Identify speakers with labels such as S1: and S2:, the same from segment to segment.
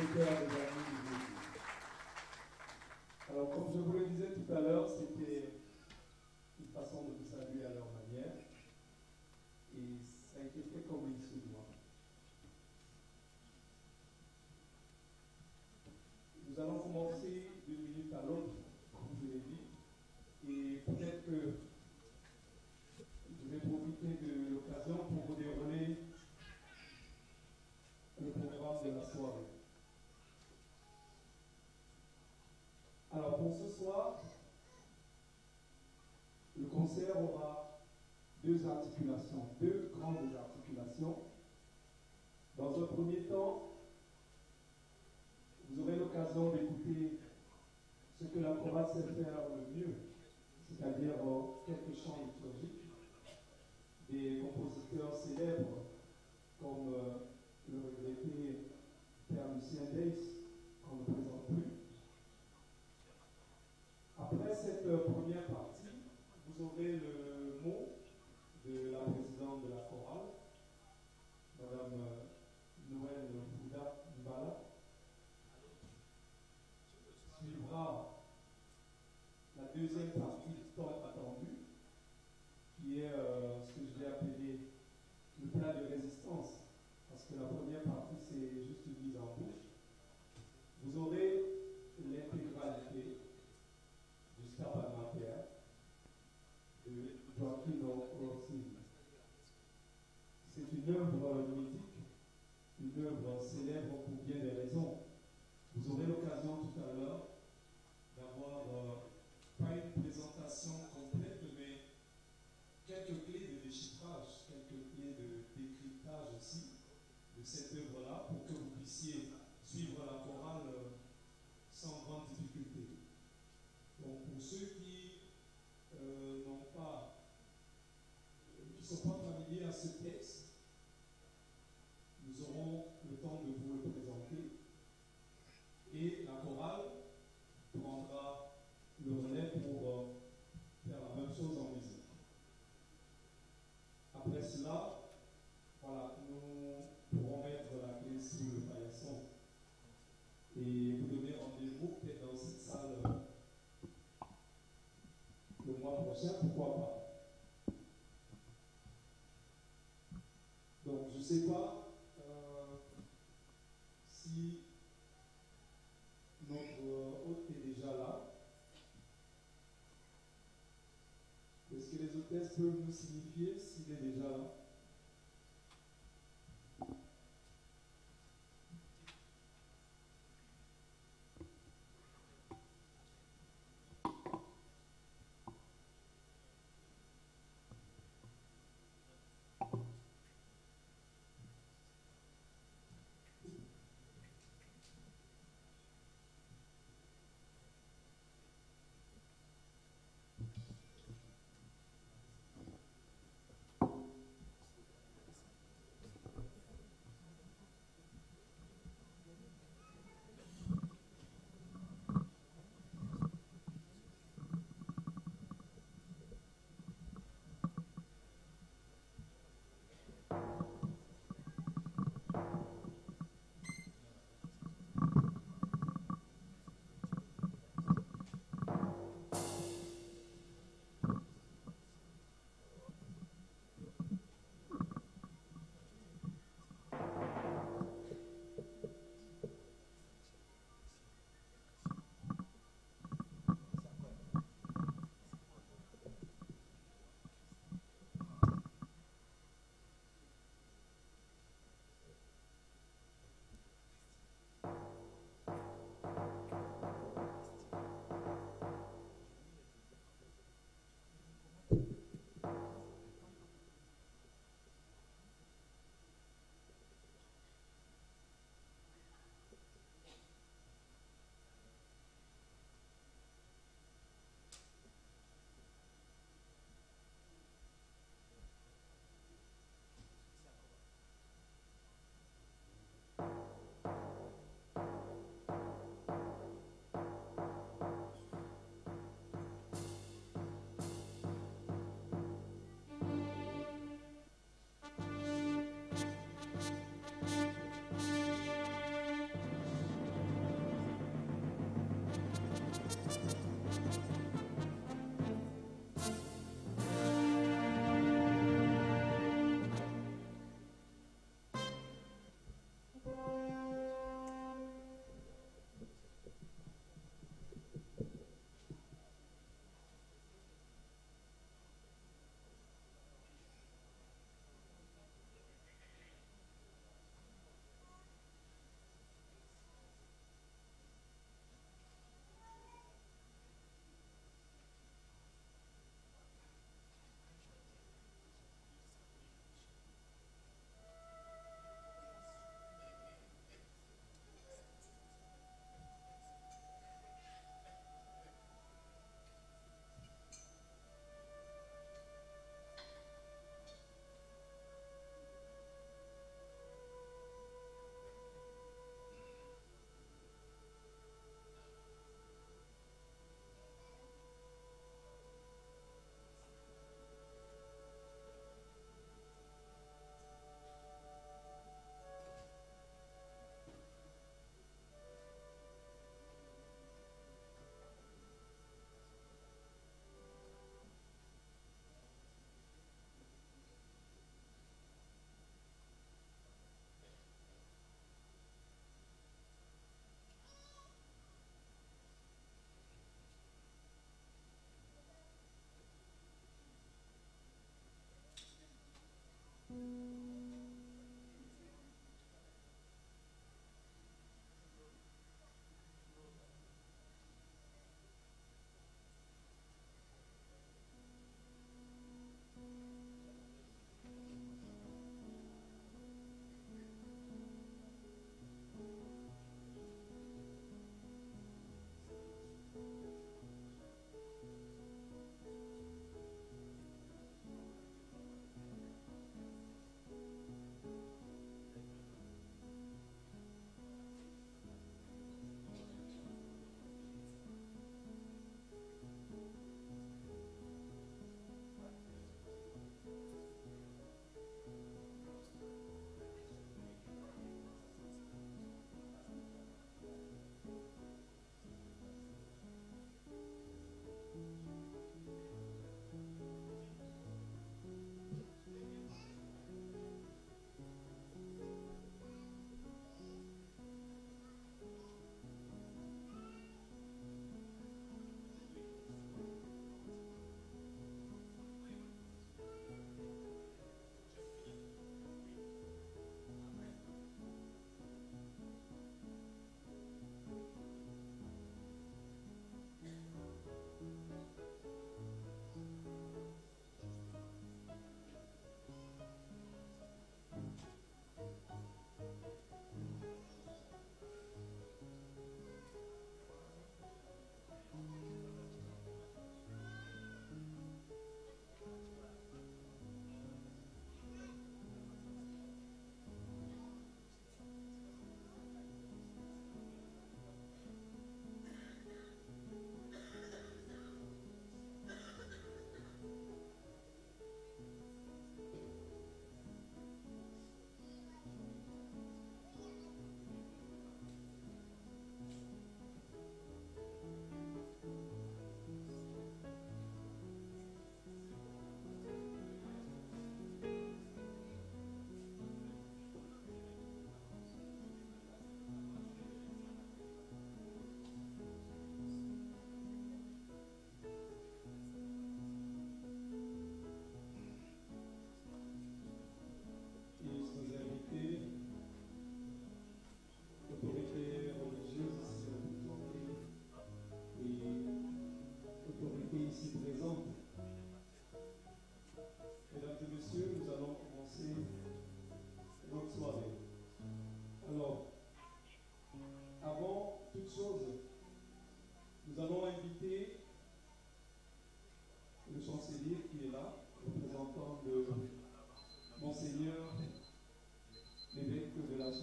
S1: cœur des amis de Jésus. Alors, comme je vous le disais tout à l'heure, c'était une façon de vous saluer à leur manière. Et ça a été fait comme il se doit. Nous allons commencer d'une minute à l'autre, comme je l'ai dit. Et peut-être que je vais profiter de l'occasion pour vous dérouler le programme de la soirée. Alors pour ce soir, le concert aura deux articulations, deux grandes articulations. Dans un premier temps, vous aurez l'occasion d'écouter ce que la chorale sait faire le mieux, c'est-à-dire quelques chants liturgiques des compositeurs célèbres comme le regretté Père Lucien Dace, qu'on ne présente plus. Après cette première partie, vous aurez le mot de la présidente de la chorale, Madame Noël Bouda Mbala. Suivra la deuxième partie tant attendue, qui est ce que je vais appeler le plat de résistance, parce que la première partie c'est juste une mise en bouche. Vous aurez l'intégralité du Stabat Mater de Gioacchino Rossini. C'est une œuvre mythique, une œuvre célèbre pour bien des raisons. Vous aurez l'occasion tout à l'heure d'avoir pas une présentation complète, mais quelques clés de déchiffrage, quelques clés de décryptage aussi de cette œuvre-là pour que vous puissiez suivre la chorale sans grande difficulté. Donc pour ceux qui n'ont pas, qui ne sont pas familiers à ce texte, nous aurons le temps de vous le présenter et la chorale prendra le relais pour faire la même chose en musique. Après cela, voilà, nous pourrons mettre la clé sous le paillasson et vous donner rendez-vous peut-être dans cette salle le mois prochain, pourquoi pas. Donc je ne sais pas si notre hôte est déjà là. Est-ce que les hôtesses peuvent nous signifier s'il est déjà là?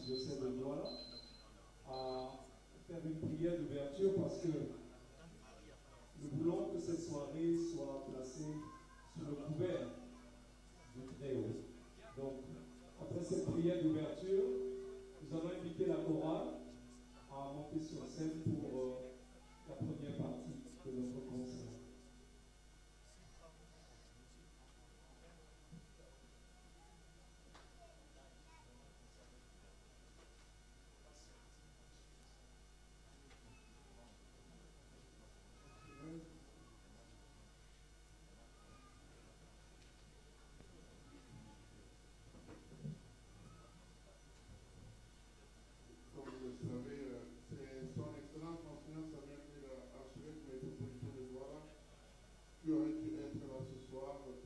S1: diocèse de Douala à faire une prière d'ouverture parce que nous voulons que cette soirée soit placée sous le couvert du Très-Haut. Donc, après cette prière d'ouverture, nous allons inviter la chorale à monter sur scène pour la première partie de notre concert.
S2: Qui aurait dû être là ce soir pour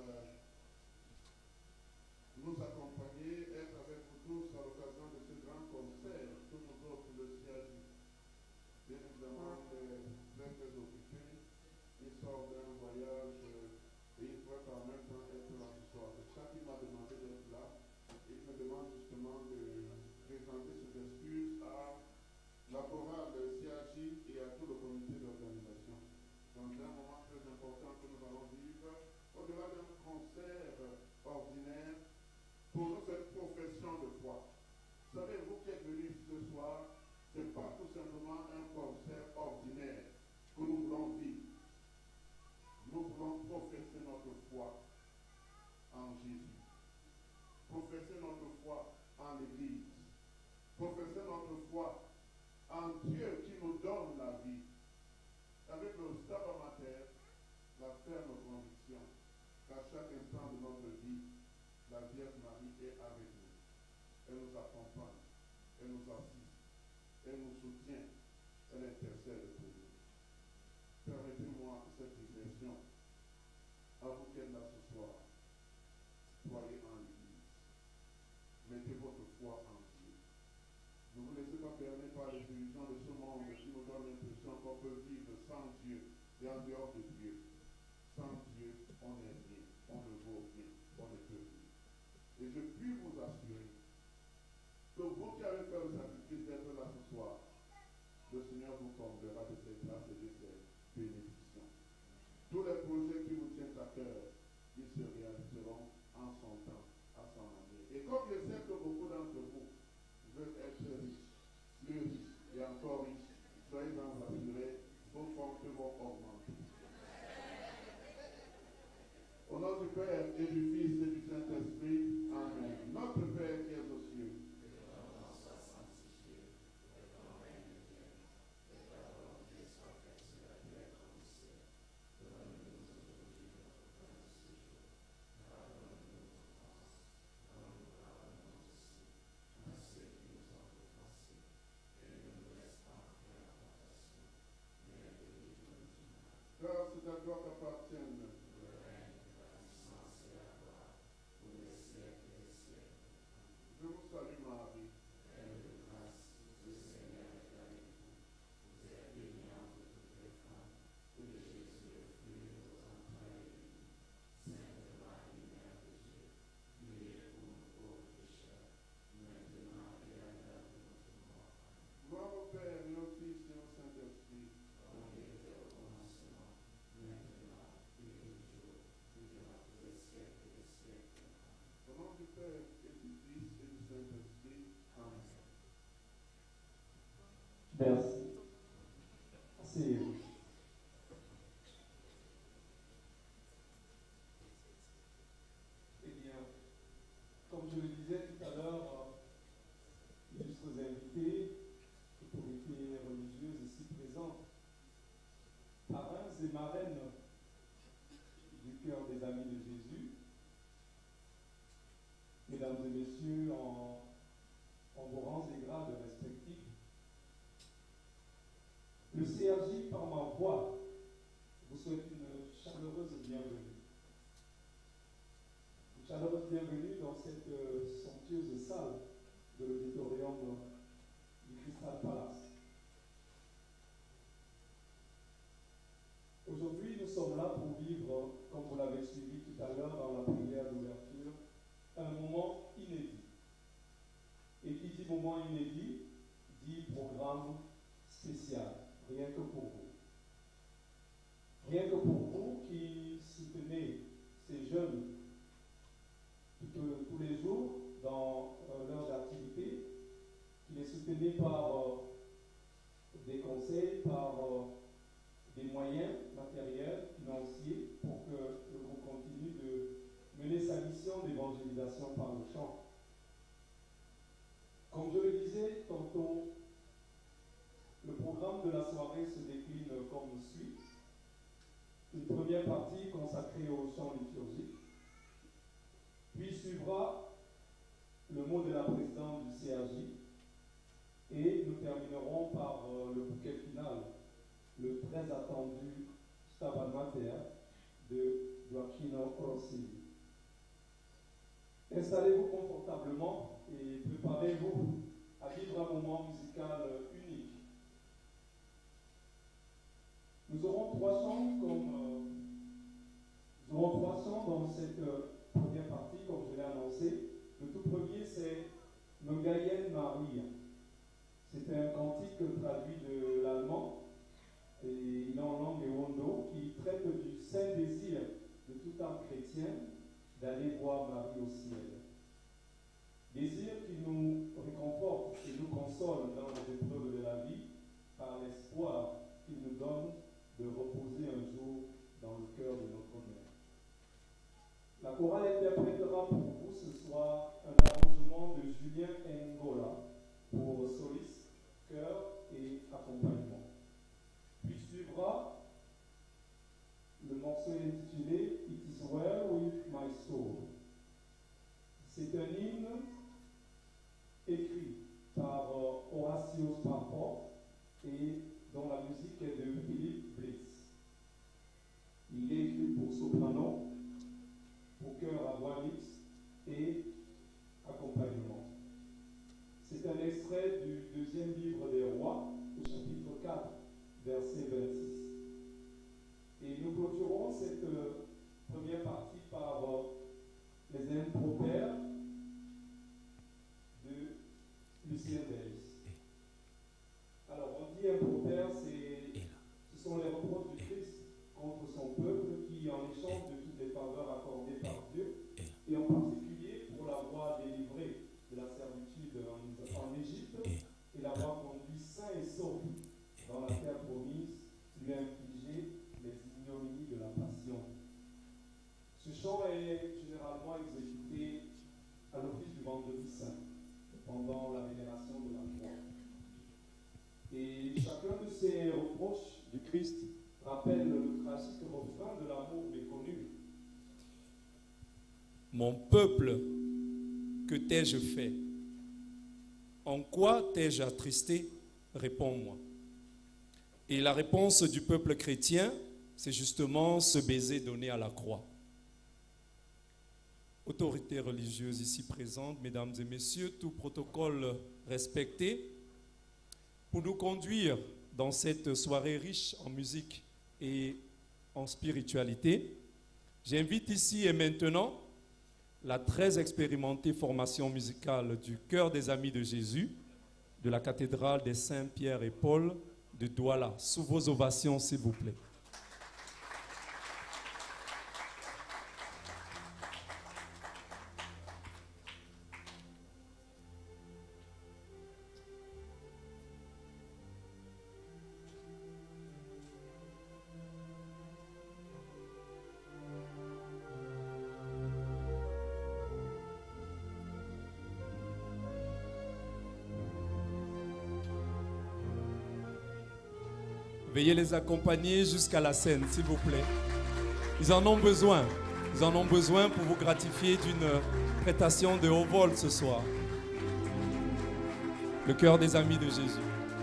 S2: nous accompagner, être avec vous tous à l'occasion de ce grand concert que nous offre le CIAJ. Bien évidemment, très très occupé, il sort d'un voyage et il pourrait en même temps être là ce soir. C'est ça qui m'a demandé d'être là. Il me demande justement de présenter ses excuses à la chorale CIAJ et à tout le comité d'organisation. Donc, c'est un moment très important que nous allons vivre, au-delà d'un concert ordinaire, pour nous, cette profession de foi. Vous savez, vous qui êtes venus ce soir, ce n'est pas tout simplement un concert ordinaire que nous voulons vivre. Nous voulons professer notre foi en Jésus, professer notre foi en l'Église, professer notre foi en Dieu qui nous donne la vie. Avec le sabbat mater, la ferme conviction qu'à chaque instant de notre vie, la Vierge Marie est avec nous. Elle nous accompagne, elle nous assiste, elle nous soutient, elle intercède pour nous. Permettez-moi cette digression. À vous qui êtes là ce soir, soyez en l'Église. Mettez votre foi en Dieu. Ne vous laissez pas berner par les illusions de ce monde qui nous donne l'impression qu'on peut vivre sans Dieu et en dehors de Dieu. Sans Dieu, on n'est rien, on ne vaut rien, on ne peut rien. Et je puis vous assurer que vous qui avez fait le sacrifice d'être là ce soir, le Seigneur vous comblera de ses grâces et de ses bénédictions. Tous les projets qui vous tiennent à cœur, ils se réaliseront en son temps, à son manière. Et comme je sais que beaucoup d'entre vous veulent être riches, plus riches et encore riches, soyez-en rassurés, vos comptes vont augmenter. Au nom du Père et du Fils et du Saint-Esprit, Amen. Notre Père qui est aux cieux, car c'est à toi qu'appartiennent je vous salue Marie. Pleine de grâce, le Seigneur est avec vous. Vous êtes bénie entre toutes les femmes, et Jésus, le fruit de vos entrailles, est béni. Sainte Marie, Mère de Dieu, priez pour nous pauvres pécheurs, maintenant et à l'heure de notre mort. Gloire au Père et au Fils et au Saint-Esprit. Comme il était au commencement, maintenant et toujours, et durant tous les siècles des siècles. Au nom du Père et du Fils et du Saint-Esprit. Amen.
S1: Merci. Asseyez-vous. Eh bien, comme je le disais tout à l'heure, illustres invités, autorités religieuses ici présentes, parrains et marraines du cœur des amis de Jésus, mesdames et messieurs, en vos rangs et grades respectifs, le CRJ par ma totalement inédit, dit programme spécial, rien que pour vous. Rien que pour vous qui soutenez ces jeunes tous les jours dans leurs activités, qui les soutenez par des conseils, par des moyens matériels, financiers, pour que le groupe continue de mener sa mission d'évangélisation par le chant. Comme je le disais tantôt, le programme de la soirée se décline comme suit. Une première partie consacrée au chant liturgique, puis suivra le mot de la présidente du CAJ, et nous terminerons par le bouquet final, le très attendu Stabat Mater de Gioacchino Rossini. Installez-vous confortablement et préparez-vous à vivre un moment musical unique. Nous aurons trois chants dans cette première partie, comme je l'ai annoncé. Le tout premier, c'est Mögeien Maria. C'est un cantique traduit de l'allemand, et il est en langue Ewondo, qui traite du saint désir de tout âme chrétienne d'aller voir Marie au ciel. Désir qui nous réconforte et nous console dans les épreuves de la vie par l'espoir qu'il nous donne de reposer un jour dans le cœur de notre mère. La chorale interprétera pour vous ce soir un arrangement de Julien Ngola pour soliste, chœur et accompagnement. Puis suivra le morceau intitulé It is Well with My Soul. C'est un hymne écrit par Horacio Sparport et dont la musique est de Philippe Bliss. Il est écrit pour soprano, pour chœur à voix mixte et accompagnement. C'est un extrait du deuxième livre des rois, au chapitre 4, verset 26. Et nous clôturons cette première partie par les impropères de Lucien Delis. Alors, on dit impropères, ce sont les reproches du Christ contre son peuple qui, en échange de toutes les faveurs accordées par Dieu, et en particulier pour l'avoir délivré de la servitude en Égypte et l'avoir conduit sain et sauf dans la terre promise, lui a infligé les ignominies de la passion. Ce chant est généralement exécuté à l'office du vendredi saint, pendant la vénération de la croix. Et chacun de ces reproches du Christ rappelle le tragique refrain de l'amour méconnu.
S3: Mon peuple, que t'ai-je fait? En quoi t'ai-je attristé? Réponds-moi. Et la réponse du peuple chrétien, c'est justement ce baiser donné à la croix. Autorités religieuses ici présentes, mesdames et messieurs, tout protocole respecté, pour nous conduire dans cette soirée riche en musique et en spiritualité, j'invite ici et maintenant la très expérimentée formation musicale du Chœur des Amis de Jésus de la cathédrale des Saint-Pierre et Paul de Douala. Sous vos ovations, s'il vous plaît. Veuillez les accompagner jusqu'à la scène, s'il vous plaît. Ils en ont besoin. Ils en ont besoin pour vous gratifier d'une prestation de haut vol ce soir. Le Chœur des Amis de Jésus.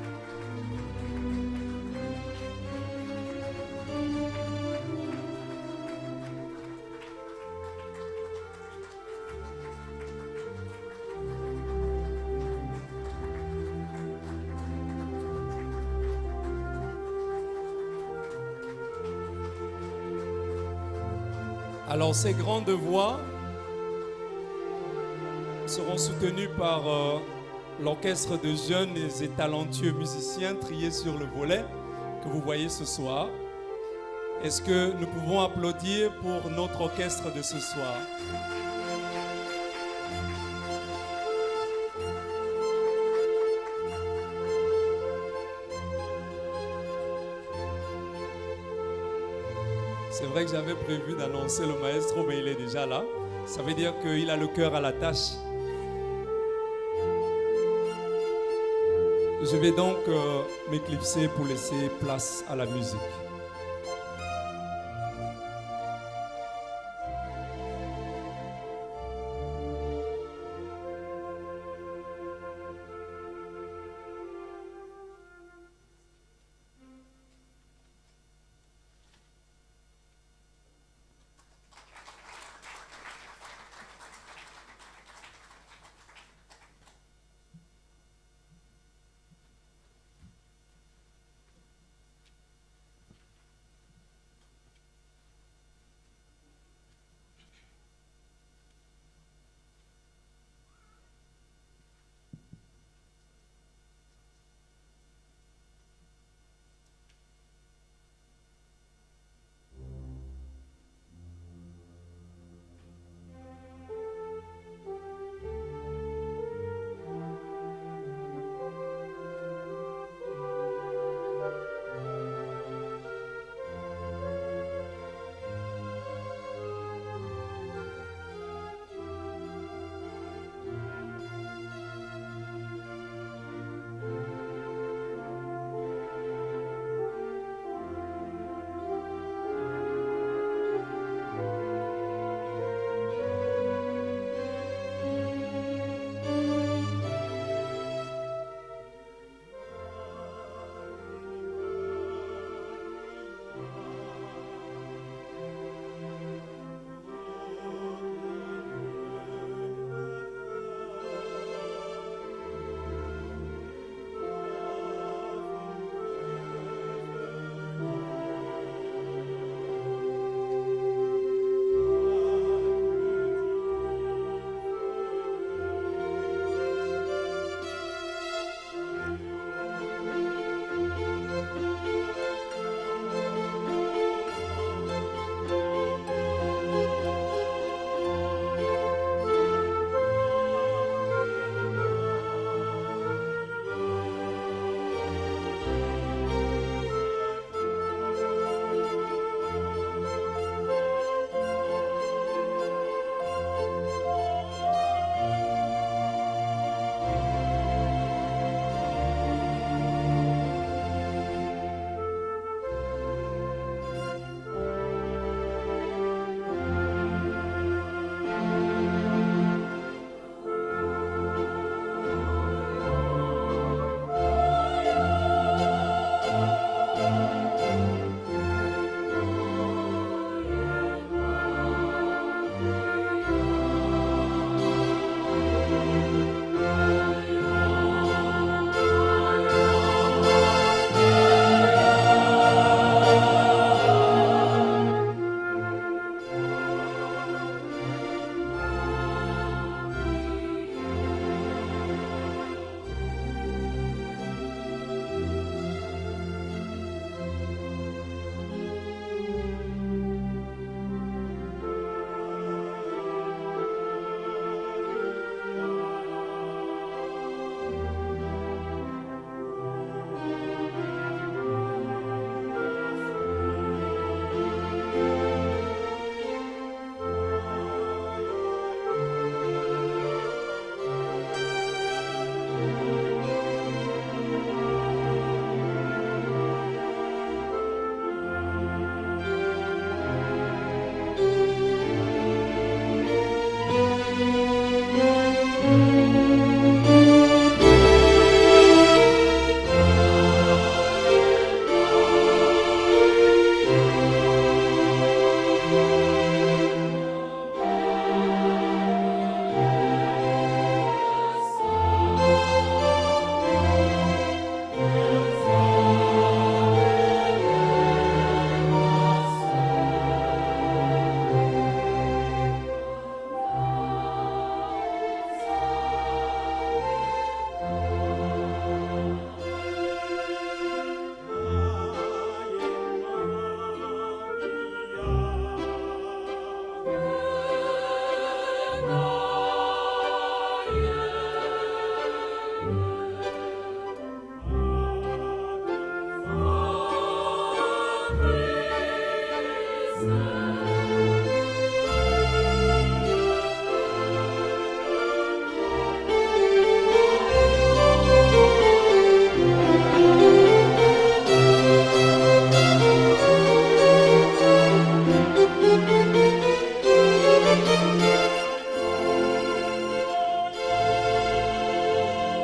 S3: Alors ces grandes voix seront soutenues par l'orchestre de jeunes et talentueux musiciens triés sur le volet que vous voyez ce soir. Est-ce que nous pouvons applaudir pour notre orchestre de ce soir? C'est vrai que j'avais prévu d'annoncer le maestro, mais il est déjà là. Ça veut dire qu'il a le cœur à la tâche. Je vais donc m'éclipser pour laisser place à la musique.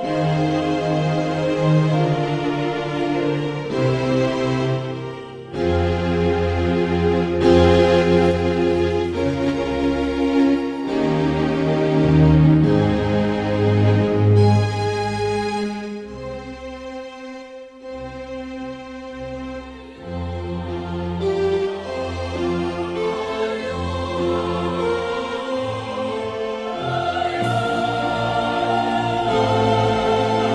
S4: Amen.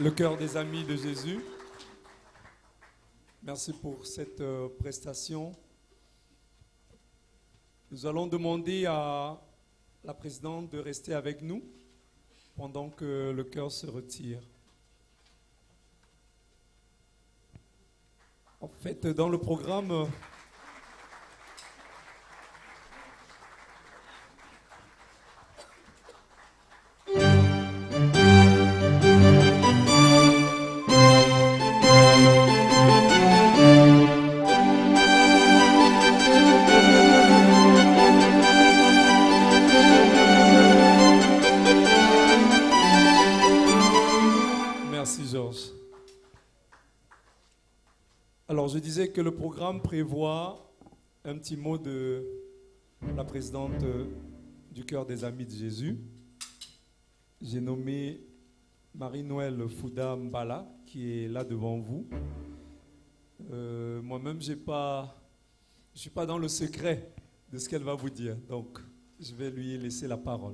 S3: le chœur des Amis de Jésus. Merci pour cette prestation. Nous allons demander à la présidente de rester avec nous pendant que le chœur se retire. En fait, dans le programme, merci Georges. Alors, je disais que le programme prévoit un petit mot de la présidente du Chœur des Amis de Jésus. J'ai nommé Marie-Noël Fouda Mbala, qui est là devant vous. Moi-même, je ne suis pas dans le secret de ce qu'elle va vous dire, donc je vais lui laisser la parole.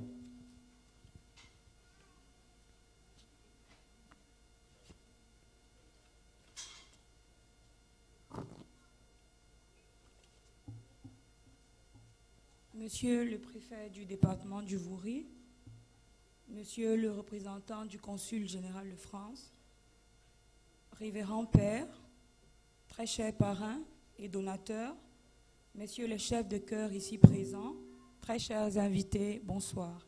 S4: Monsieur le préfet du département du Vouri, Monsieur le représentant du consul général de France, révérend père, très cher parrain et donateur, Messieurs les chefs de chœur ici présents, très chers invités, bonsoir.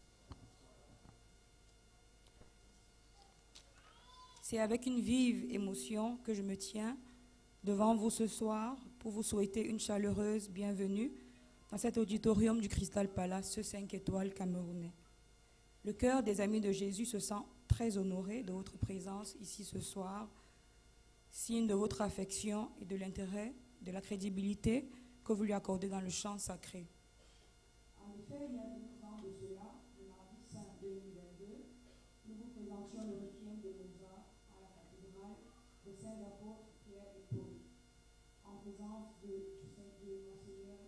S4: C'est avec une vive émotion que je me tiens devant vous ce soir pour vous souhaiter une chaleureuse bienvenue dans cet auditorium du Crystal Palace, ce 5 étoiles camerounais. Le Chœur des Amis de Jésus se sent très honoré de votre présence ici ce soir, signe de votre affection et de l'intérêt, de la crédibilité que vous lui accordez dans le chant sacré. En effet, il y a 12 ans de cela, le mardi saint 2022, nous vous présentions le requiem de Mozart à la cathédrale des Saints Apôtres Pierre et Paul, en présence de Monseigneur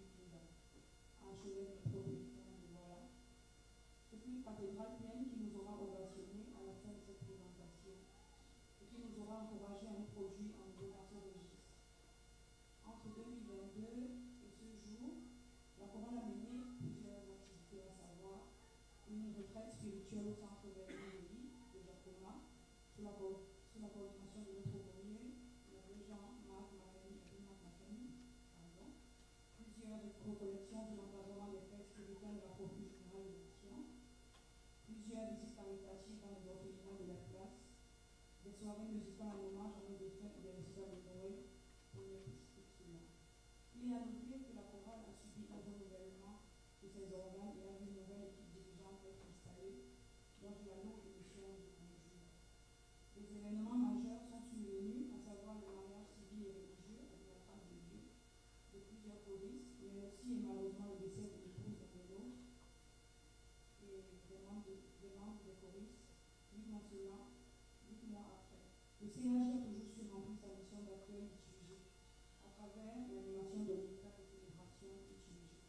S4: archevêque métropolitain de Douala. C'est une cathédrale pleine qui nous aura ovationnés à la fin de cette présentation et qui nous aura encouragés à nous produire en nouveau dans ce registre. Entre 2022 et ce jour, la chorale a mené plusieurs activités, à savoir une retraite spirituelle au centre Vernier de Jacoma, sous la coordination de notre aumônier, l'abbé Jean-Marc Macani et Bernard Macani, plusieurs recollections de l'engagement des frères spirituels de la Province générale de Mission, plusieurs visites caritatives dans les orphelinats de la place, des soirées musicales en hommage à nos défunts et des récitals de Noël pour les petits cela. Il est à noter que la chorale a subi un renouvellement de ses organes et a vu une nouvelle équipe dirigeante être installée lors de la longue émission de conjour. Les événements majeurs sont survenus, à savoir le mariage civil et religieux avec la femme de Dieu de plusieurs choristes, mais aussi et malheureusement le décès de l'épouse de l'autre et des membres des choristes, 8 mois après. Le CNH a toujours su remplir sa mission d'accueil liturgique à travers l'animation de l'état de célébration liturgique.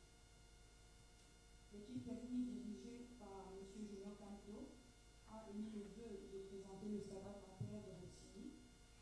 S4: L'équipe technique dirigée par M. Junior Canto a émis le vœu de présenter le sabbat temporaire de Rossini,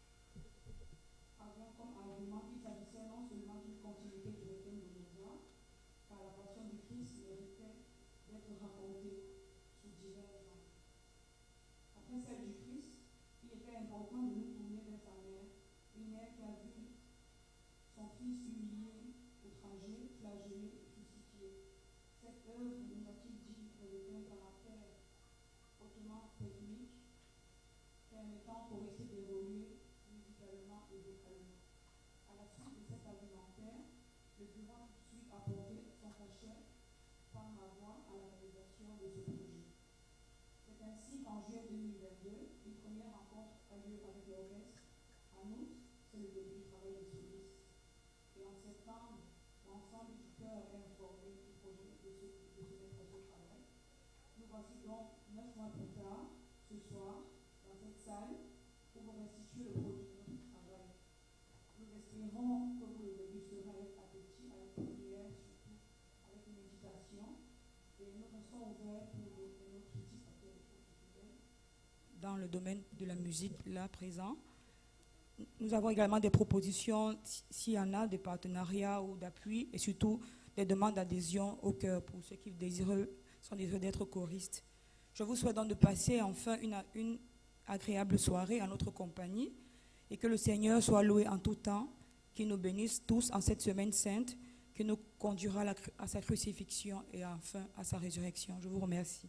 S4: avant comme argument qu'il s'agissait non seulement d'une continuité du requiem de Mozart, car la passion du Christ méritait d'être racontée sous divers angles. Après celle du Christ, il était important de nous tourner vers sa mère, une mère qui a vu son fils humilié, outragé, flagellé et crucifié. Cette œuvre, nous a-t-il dit, revêtait un caractère hautement rythmique, permettant pour essayer d'évoluer musicalement et vocalement. À la suite de cet argumentaire, le bureau a tout de suite apporté son cachet par ma voix à la réalisation de ce projet. C'est ainsi qu'en juillet 2022, une première rencontre a lieu avec l'orchestre. En août, c'est le début du travail des solistes. Et en septembre, l'ensemble du chœur est informé du projet de se mettre au travail. Nous voici donc 9 mois plus tard, ce soir, dans cette salle, pour vous restituer le produit de notre travail. Nous espérons que vous le dégusterez avec appétit, avec prière, surtout avec méditation. Et nous restons ouverts pour nos critiques professionnelles dans le domaine de la musique là présent. Nous avons également des propositions, s'il y en a, de partenariats ou d'appui, et surtout des demandes d'adhésion au cœur pour ceux qui sont désireux d'être choristes. Je vous souhaite donc de passer enfin une agréable soirée en notre compagnie et que le Seigneur soit loué en tout temps, qu'il nous bénisse tous en cette semaine sainte, qui nous conduira à sa crucifixion et enfin à sa résurrection. Je vous remercie.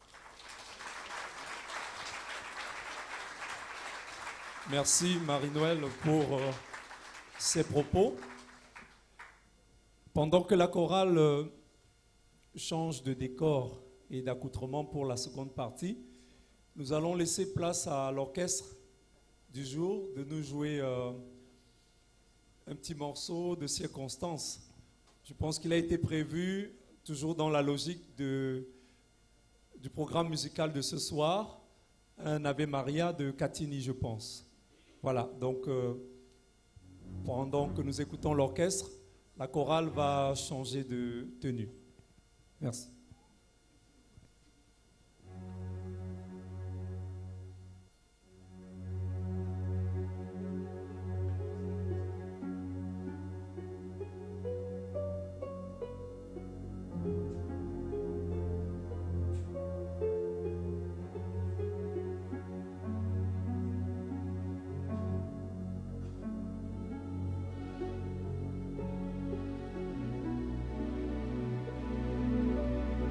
S3: Merci Marie-Noël pour ces propos. Pendant que la chorale change de décor et d'accoutrement pour la seconde partie, nous allons laisser place à l'orchestre du jour de nous jouer un petit morceau de circonstance. Je pense qu'il a été prévu, toujours dans la logique du programme musical de ce soir, un Ave Maria de Catini, je pense. Voilà, donc pendant que nous écoutons l'orchestre, la chorale va changer de tenue. Merci.
S5: Thank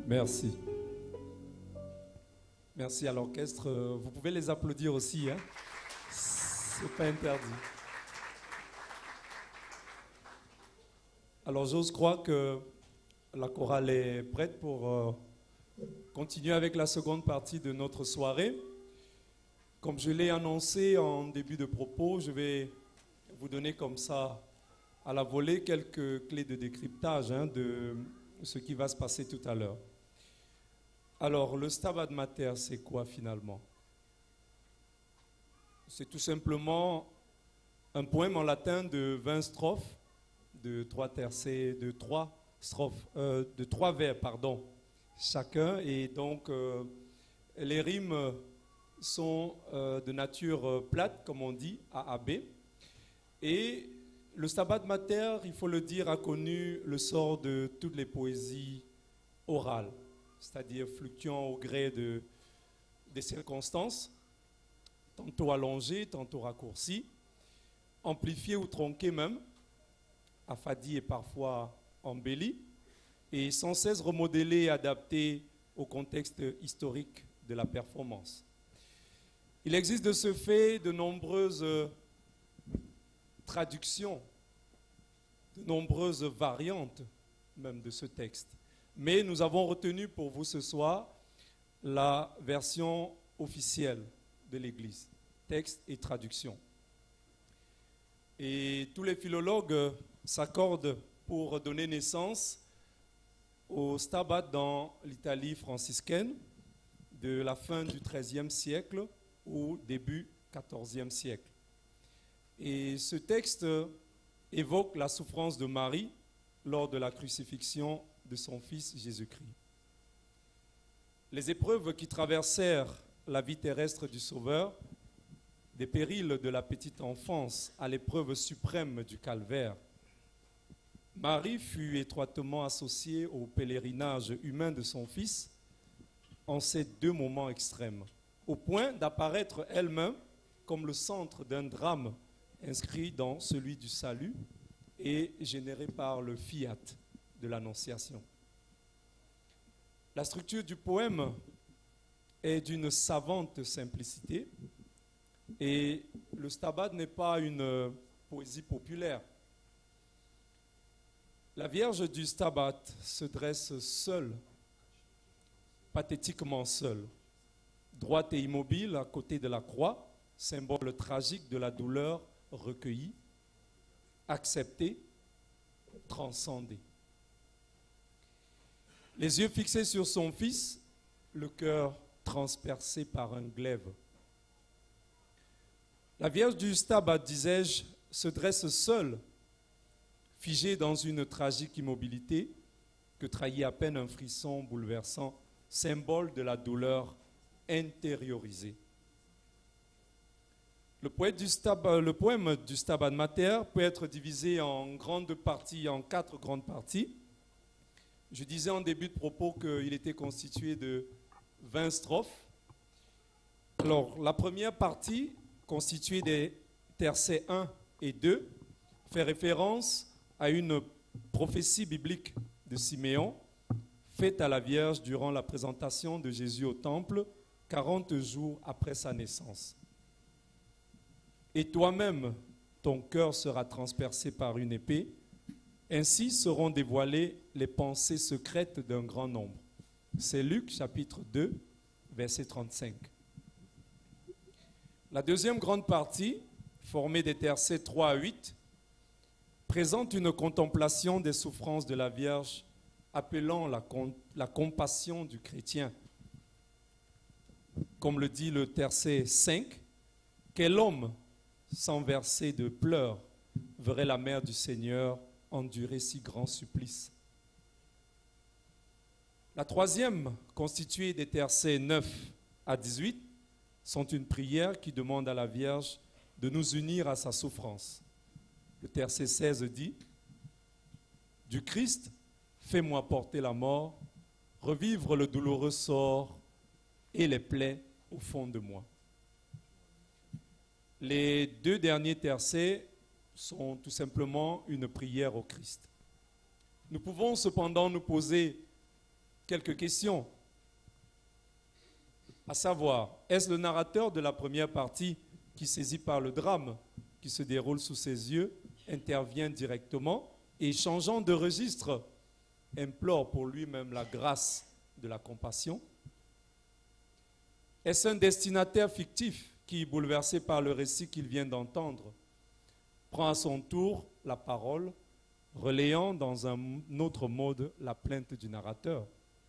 S3: Merci. Merci à l'orchestre. Vous pouvez les applaudir aussi, hein? C'est pas interdit. Alors j'ose croire que la chorale est prête pour continuer avec la seconde partie de notre soirée. Comme je l'ai annoncé en début de propos, je vais vous donner comme ça à la volée quelques clés de décryptage de ce qui va se passer tout à l'heure. Alors, le Stabat Mater, c'est quoi finalement? C'est tout simplement un poème en latin de 20 strophes, de 3 tercets, de 3 vers, chacun. Et donc, les rimes sont de nature plate, comme on dit, A-A-B. Et le Stabat Mater, il faut le dire, a connu le sort de toutes les poésies orales, c'est-à-dire fluctuant au gré des circonstances, tantôt allongées, tantôt raccourcies, amplifiées ou tronquées même, affadies et parfois embellies, et sans cesse remodelées et adaptées au contexte historique de la performance. Il existe de ce fait de nombreuses traductions, de nombreuses variantes même de ce texte. Mais nous avons retenu pour vous ce soir la version officielle de l'Église, texte et traduction. Et tous les philologues s'accordent pour donner naissance au Stabat dans l'Italie franciscaine de la fin du XIIIe siècle au début XIVe siècle. Et ce texte évoque la souffrance de Marie lors de la crucifixion de son fils Jésus-Christ. Les épreuves qui traversèrent la vie terrestre du Sauveur, des périls de la petite enfance à l'épreuve suprême du calvaire, Marie fut étroitement associée au pèlerinage humain de son fils en ces deux moments extrêmes, au point d'apparaître elle-même comme le centre d'un drame inscrit dans celui du salut et généré par le fiat de l'Annonciation. La structure du poème est d'une savante simplicité et le Stabat n'est pas une poésie populaire. La Vierge du Stabat se dresse seule, pathétiquement seule, droite et immobile à côté de la croix, symbole tragique de la douleur recueillie, acceptée, transcendée. Les yeux fixés sur son fils, le cœur transpercé par un glaive. La Vierge du Stabat, disais-je, se dresse seule, figée dans une tragique immobilité que trahit à peine un frisson bouleversant, symbole de la douleur intériorisée. Le poème du Stabat Mater peut être divisé en quatre grandes parties. Je disais en début de propos qu'il était constitué de 20 strophes. Alors, la première partie, constituée des tercets 1 et 2, fait référence à une prophétie biblique de Siméon, faite à la Vierge durant la présentation de Jésus au temple, 40 jours après sa naissance. Et toi-même, ton cœur sera transpercé par une épée, ainsi seront dévoilées les pensées secrètes d'un grand nombre. C'est Luc chapitre 2, verset 35. La deuxième grande partie, formée des versets 3 à 8, présente une contemplation des souffrances de la Vierge, appelant la compassion du chrétien. Comme le dit le verset 5, « Quel homme, sans verser de pleurs, verrait la mère du Seigneur endurer si grand supplice ?» La troisième, constituée des versets 9 à 18, sont une prière qui demande à la Vierge de nous unir à sa souffrance. Le verset 16 dit « Du Christ, fais-moi porter la mort, revivre le douloureux sort et les plaies au fond de moi. » Les deux derniers versets sont tout simplement une prière au Christ. Nous pouvons cependant nous poser quelques questions. À savoir, est-ce le narrateur de la première partie qui, saisi par le drame qui se déroule sous ses yeux, intervient directement et, changeant de registre, implore pour lui-même la grâce de la compassion? Est-ce un destinataire fictif qui, bouleversé par le récit qu'il vient d'entendre, prend à son tour la parole, relayant dans un autre mode la plainte du narrateur?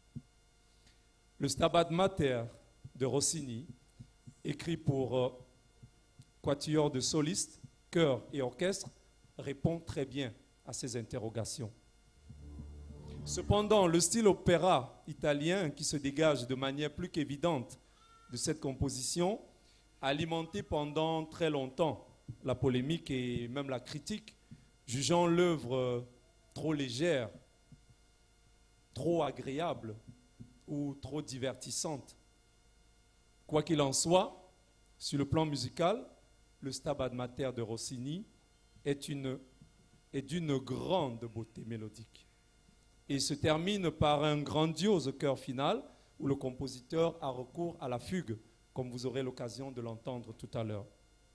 S3: Le Stabat Mater de Rossini, écrit pour quatuor de solistes, chœur et orchestre, répond très bien à ces interrogations. Cependant, le style opéra italien qui se dégage de manière plus qu'évidente de cette composition a alimenté pendant très longtemps la polémique et même la critique, jugeant l'œuvre trop légère, trop agréable ou trop divertissante. Quoi qu'il en soit, sur le plan musical, le Stabat Mater de Rossini est d'une grande beauté mélodique. Et se termine par un grandiose chœur final où le compositeur a recours à la fugue, comme vous aurez l'occasion de l'entendre tout à l'heure.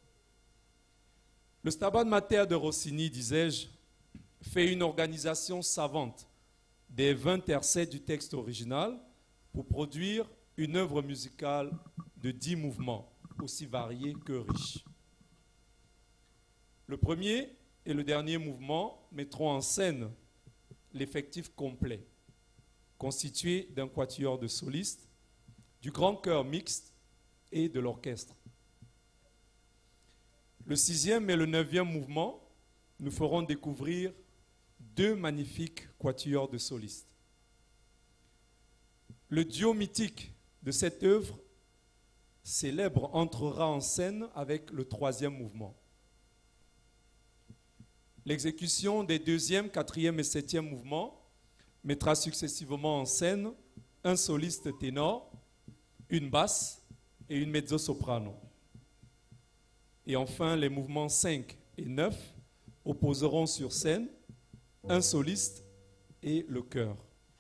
S3: Le Stabat Mater de Rossini, disais-je, fait une organisation savante des 20 tercets du texte original pour produire une œuvre musicale de 10 mouvements, aussi variés que riches. Le premier et le dernier mouvement mettront en scène l'effectif complet, constitué d'un quatuor de solistes, du grand chœur mixte et de l'orchestre. Le 6e et le 9e mouvement nous feront découvrir 2 magnifiques quatuors de solistes. Le duo mythique de cette œuvre célèbre entrera en scène avec le 3e mouvement. L'exécution des 2e, 4e et 7e mouvements mettra successivement en scène un soliste ténor, une basse et une mezzo-soprano. Et enfin, les mouvements 5 et 9 opposeront sur scène un soliste et le chœur.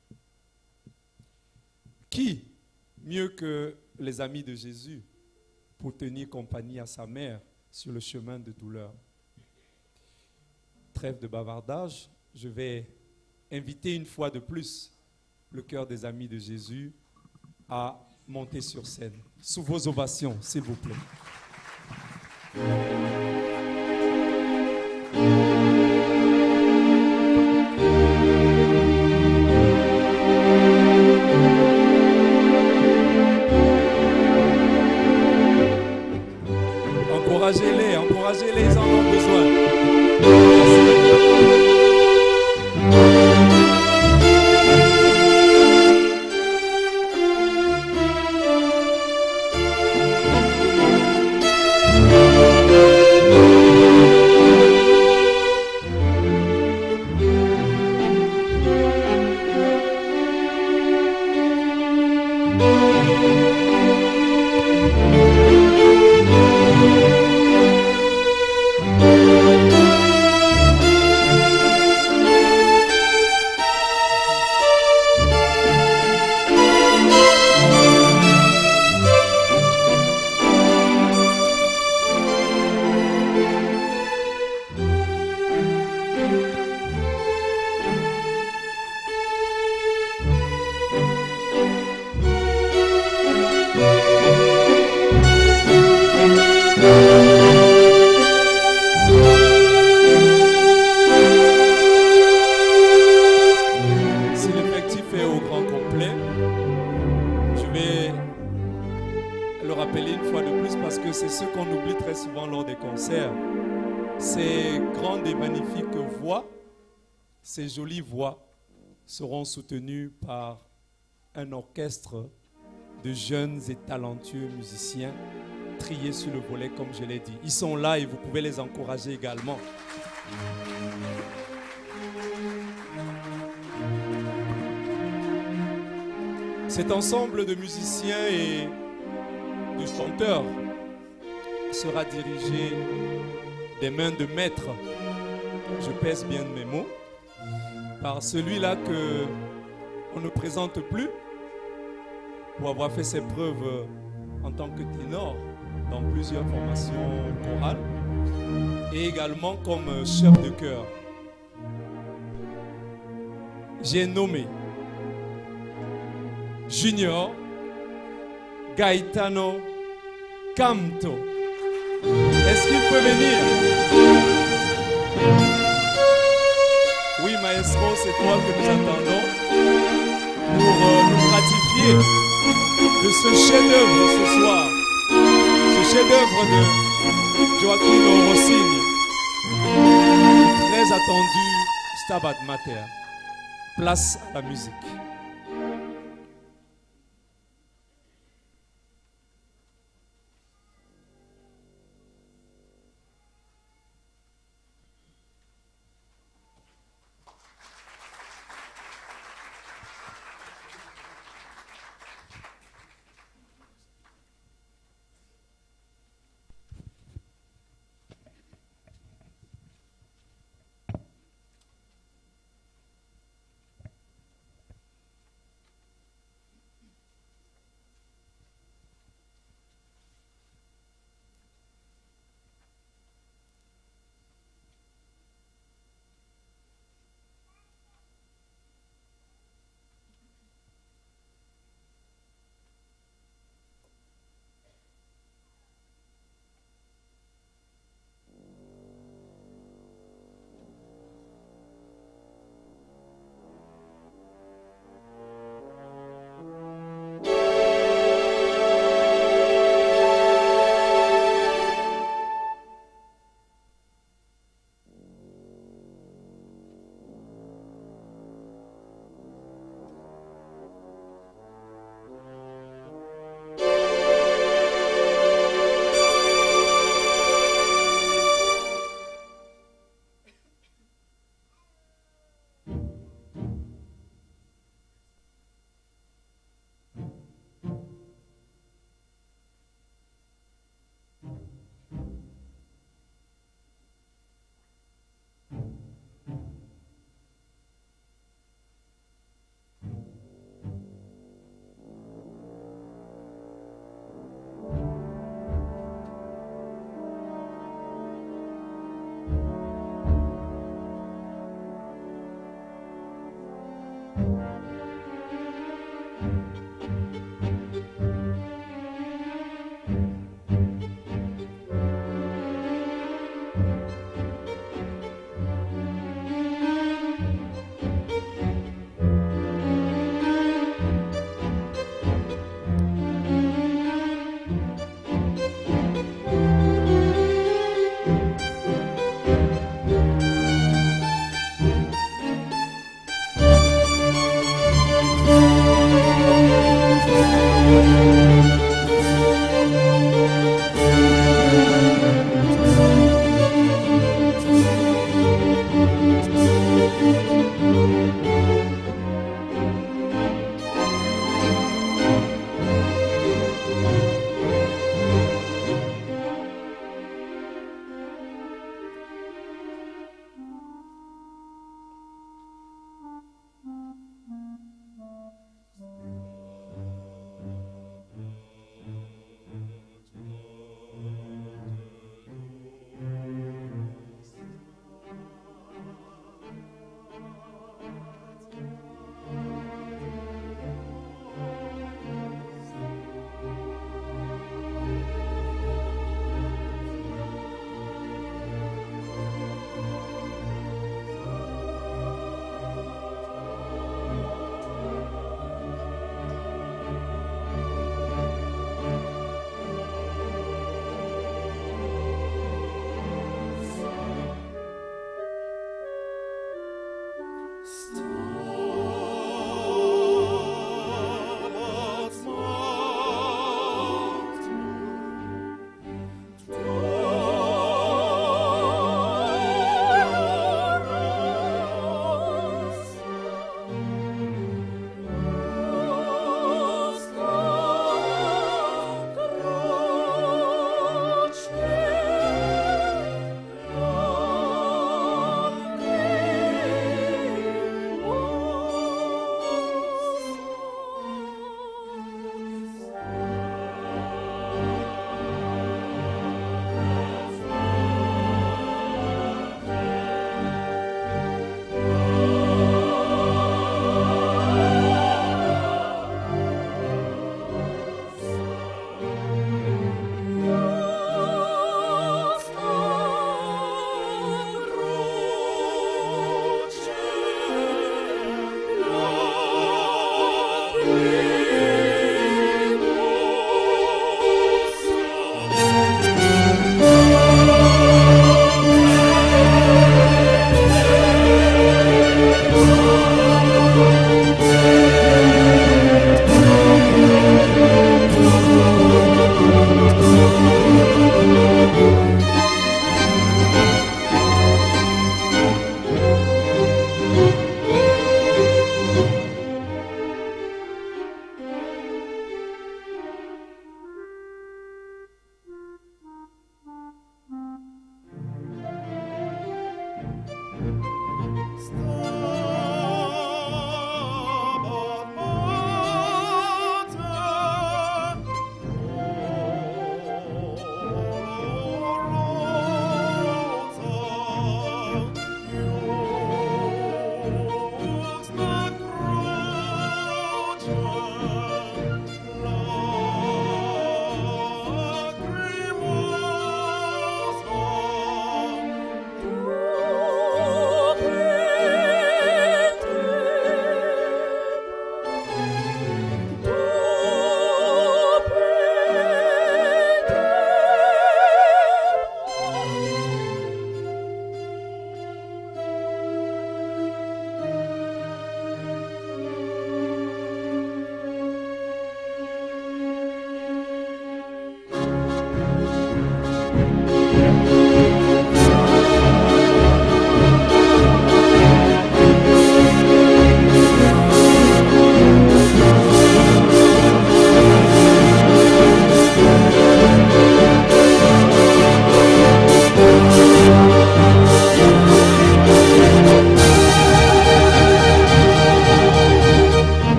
S3: Qui, mieux que les amis de Jésus, pour tenir compagnie à sa mère sur le chemin de douleur? Trêve de bavardage, je vais inviter une fois de plus le chœur des amis de Jésus à monter sur scène. Sous vos ovations, s'il vous plaît. Encouragez-les, ils en ont besoin. Ces jolies voix seront soutenues par un orchestre de jeunes et talentueux musiciens triés sur le volet, comme je l'ai dit. Ils sont là et vous pouvez les encourager également. Cet ensemble de musiciens et de chanteurs sera dirigé des mains de maître, je pèse bien mes mots, par celui-là que on ne présente plus pour avoir fait ses preuves en tant que ténor dans plusieurs formations chorales et également comme chef de chœur. J'ai nommé Junior Gaetano Camto. Est-ce qu'il peut venir? Oui, maestro, c'est toi que nous attendons pour nous gratifier de ce chef-d'œuvre ce soir. Ce chef-d'œuvre de Gioacchino Rossini. Très attendu, Stabat Mater. Place à la musique.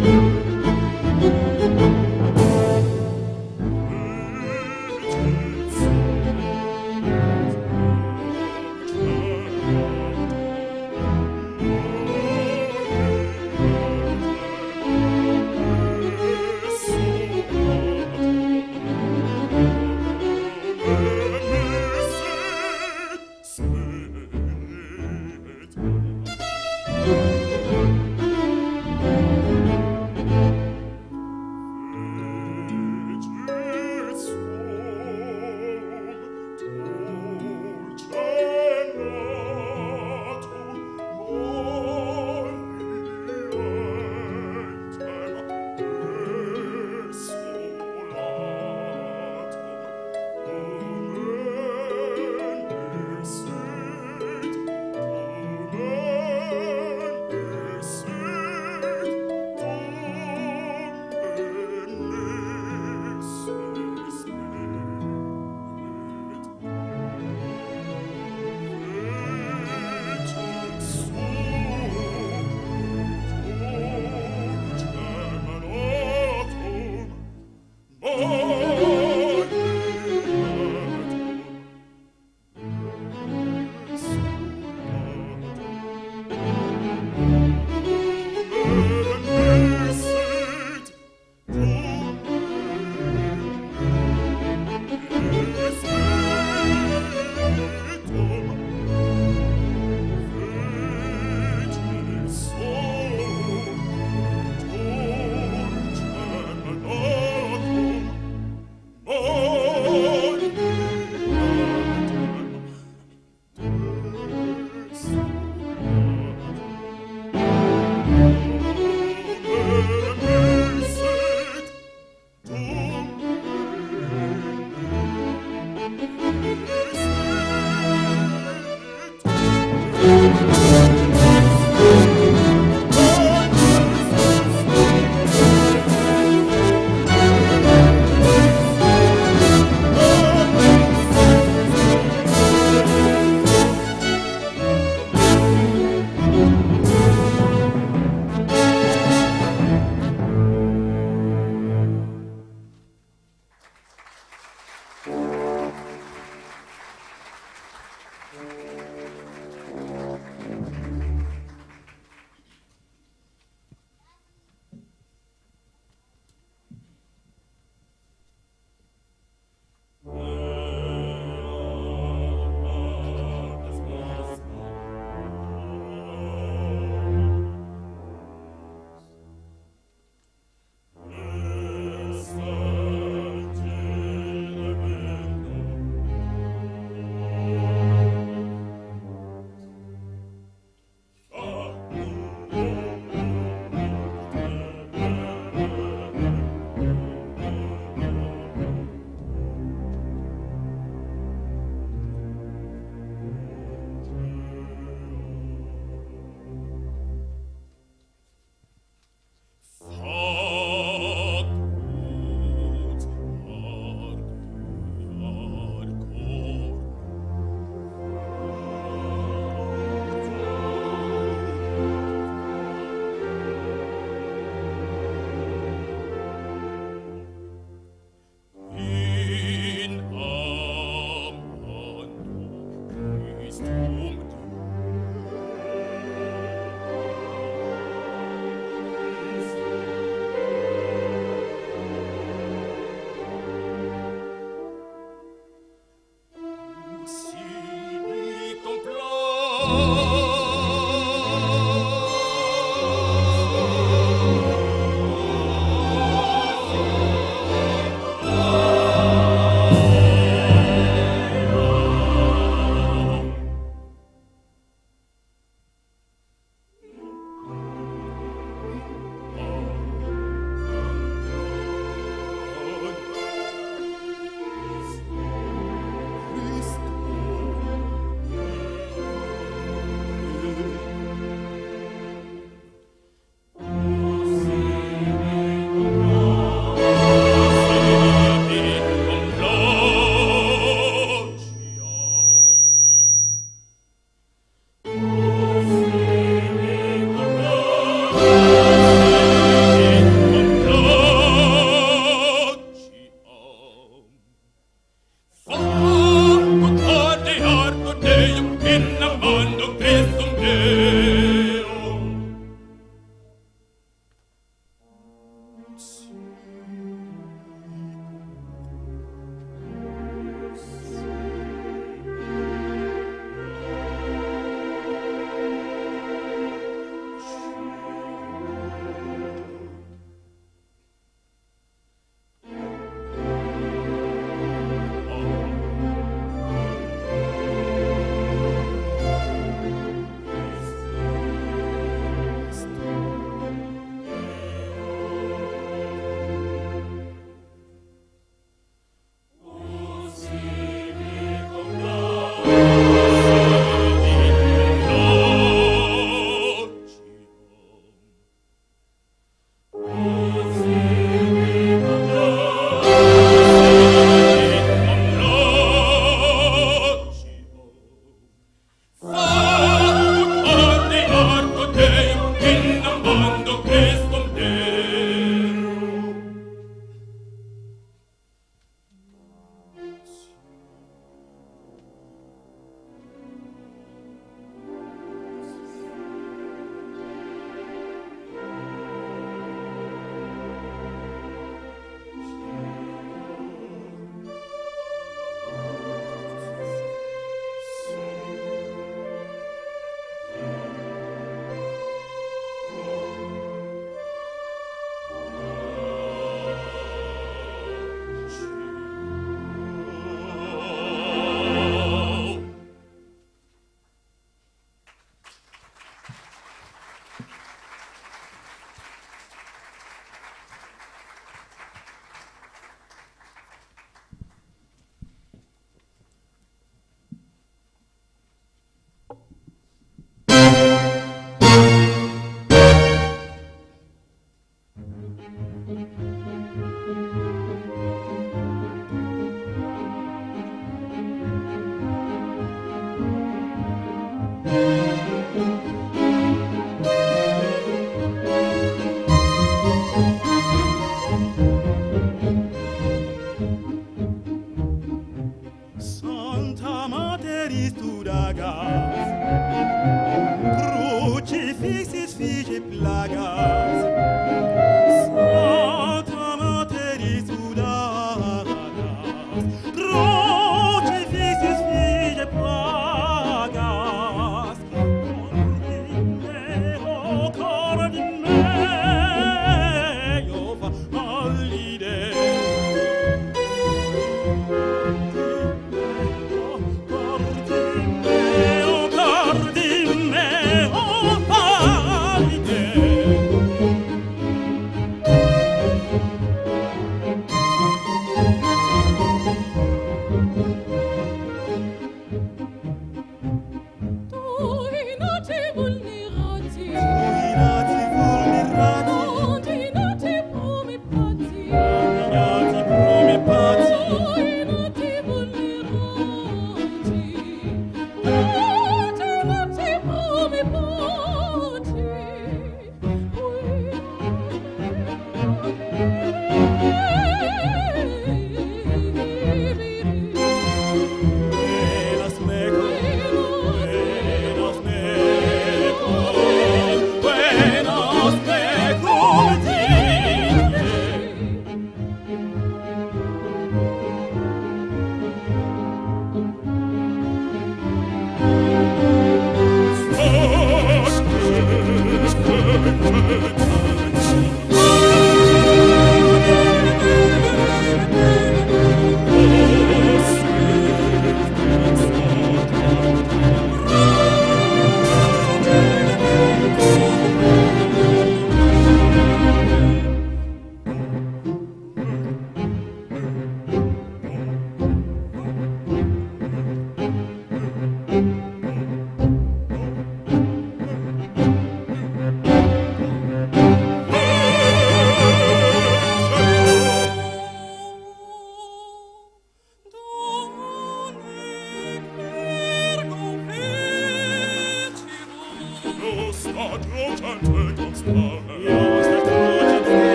S5: Thank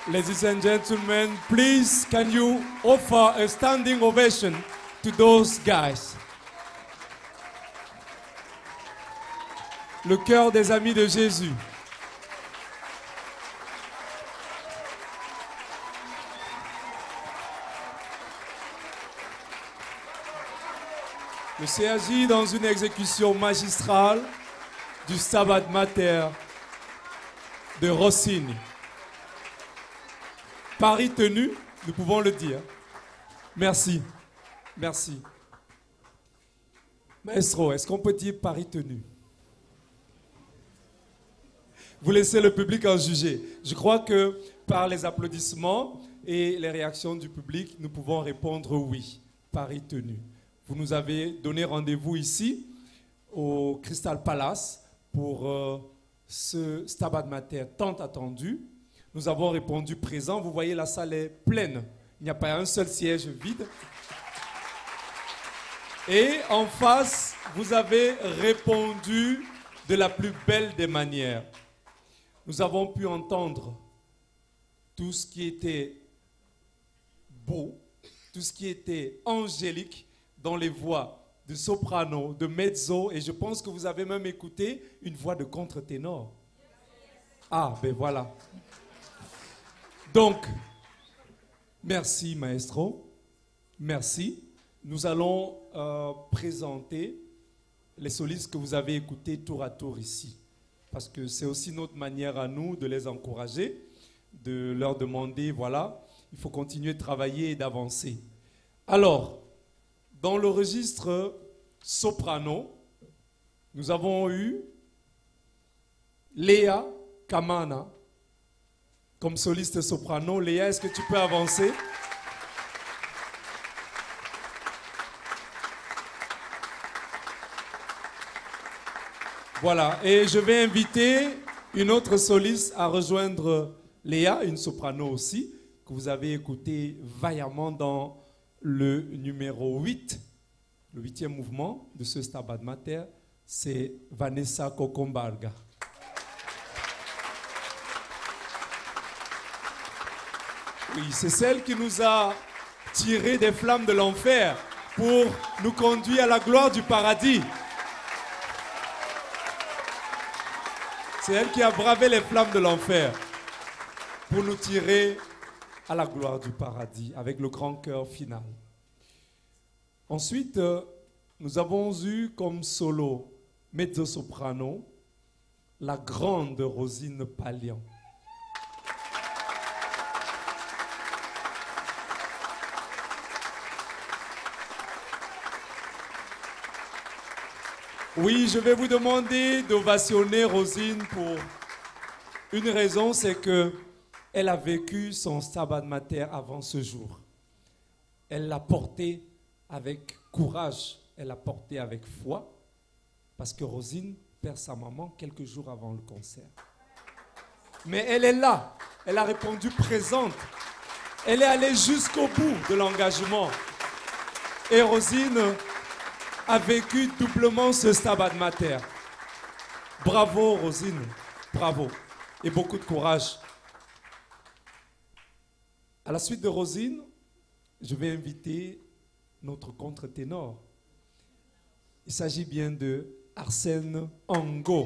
S3: Ladies and gentlemen, please can you offer a standing ovation to those guys? Le cœur des amis de Jésus. Il s'agit dans une exécution magistrale du Stabat Mater de Rossini. Pari tenu, nous pouvons le dire. Merci. Merci. Maestro, est-ce qu'on peut dire pari tenu? Vous laissez le public en juger. Je crois que par les applaudissements et les réactions du public, nous pouvons répondre oui, pari tenu. Vous nous avez donné rendez-vous ici, au Crystal Palace, pour ce Stabat Mater tant attendu. Nous avons répondu présent. Vous voyez, la salle est pleine. Il n'y a pas un seul siège vide. Et en face, vous avez répondu de la plus belle des manières. Nous avons pu entendre tout ce qui était beau, tout ce qui était angélique dans les voix de soprano, de mezzo, et je pense que vous avez même écouté une voix de contre-ténor. Ah, ben voilà. Donc, merci maestro, merci. Nous allons présenter les solistes que vous avez écoutés tour à tour ici. Parce que c'est aussi notre manière à nous de les encourager, de leur demander, voilà, il faut continuer de travailler et d'avancer. Alors, dans le registre soprano, nous avons eu Léa Kamana comme soliste soprano. Léa, est-ce que tu peux avancer? Voilà, et je vais inviter une autre soliste à rejoindre Léa, une soprano aussi, que vous avez écouté vaillamment dans le numéro 8, le 8e mouvement de ce Stabat Mater, c'est Vanessa Kokombarga. Oui, c'est celle qui nous a tirés des flammes de l'enfer pour nous conduire à la gloire du paradis. C'est elle qui a bravé les flammes de l'enfer pour nous tirer à la gloire du paradis avec le grand cœur final. Ensuite, nous avons eu comme solo mezzo-soprano la grande Rosine Pallian. Oui, je vais vous demander d'ovationner Rosine pour une raison, c'est qu'elle a vécu son Stabat Mater avant ce jour. Elle l'a porté avec courage, elle l'a porté avec foi, parce que Rosine perd sa maman quelques jours avant le concert. Mais elle est là, elle a répondu présente, elle est allée jusqu'au bout de l'engagement. Et Rosine a vécu doublement ce Stabat Mater. Bravo Rosine, bravo. Et beaucoup de courage. À la suite de Rosine, je vais inviter notre contre-ténor. Il s'agit bien de Arsène Ango.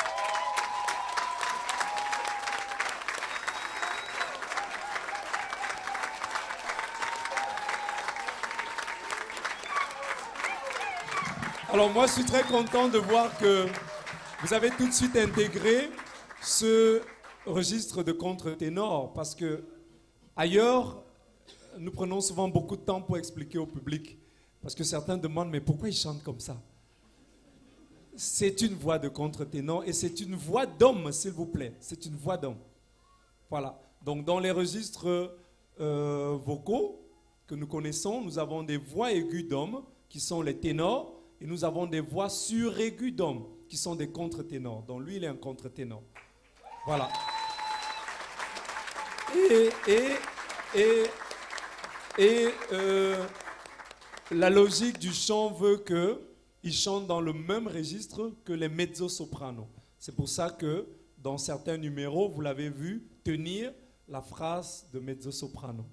S3: Alors moi, je suis très content de voir que vous avez tout de suite intégré ce registre de contre-ténor, parce que ailleurs, nous prenons souvent beaucoup de temps pour expliquer au public, parce que certains demandent, mais pourquoi ils chantent comme ça? C'est une voix de contre-ténor et c'est une voix d'homme, s'il vous plaît. C'est une voix d'homme. Voilà. Donc dans les registres vocaux que nous connaissons, nous avons des voix aiguës d'hommes, qui sont les ténors, et nous avons des voix suraiguës d'hommes, qui sont des contre-ténors. Donc lui, il est un contre-ténor. Voilà. La logique du chant veut qu'il chante dans le même registre que les mezzo-sopranos. C'est pour ça que dans certains numéros, vous l'avez vu tenir la phrase de mezzo-soprano.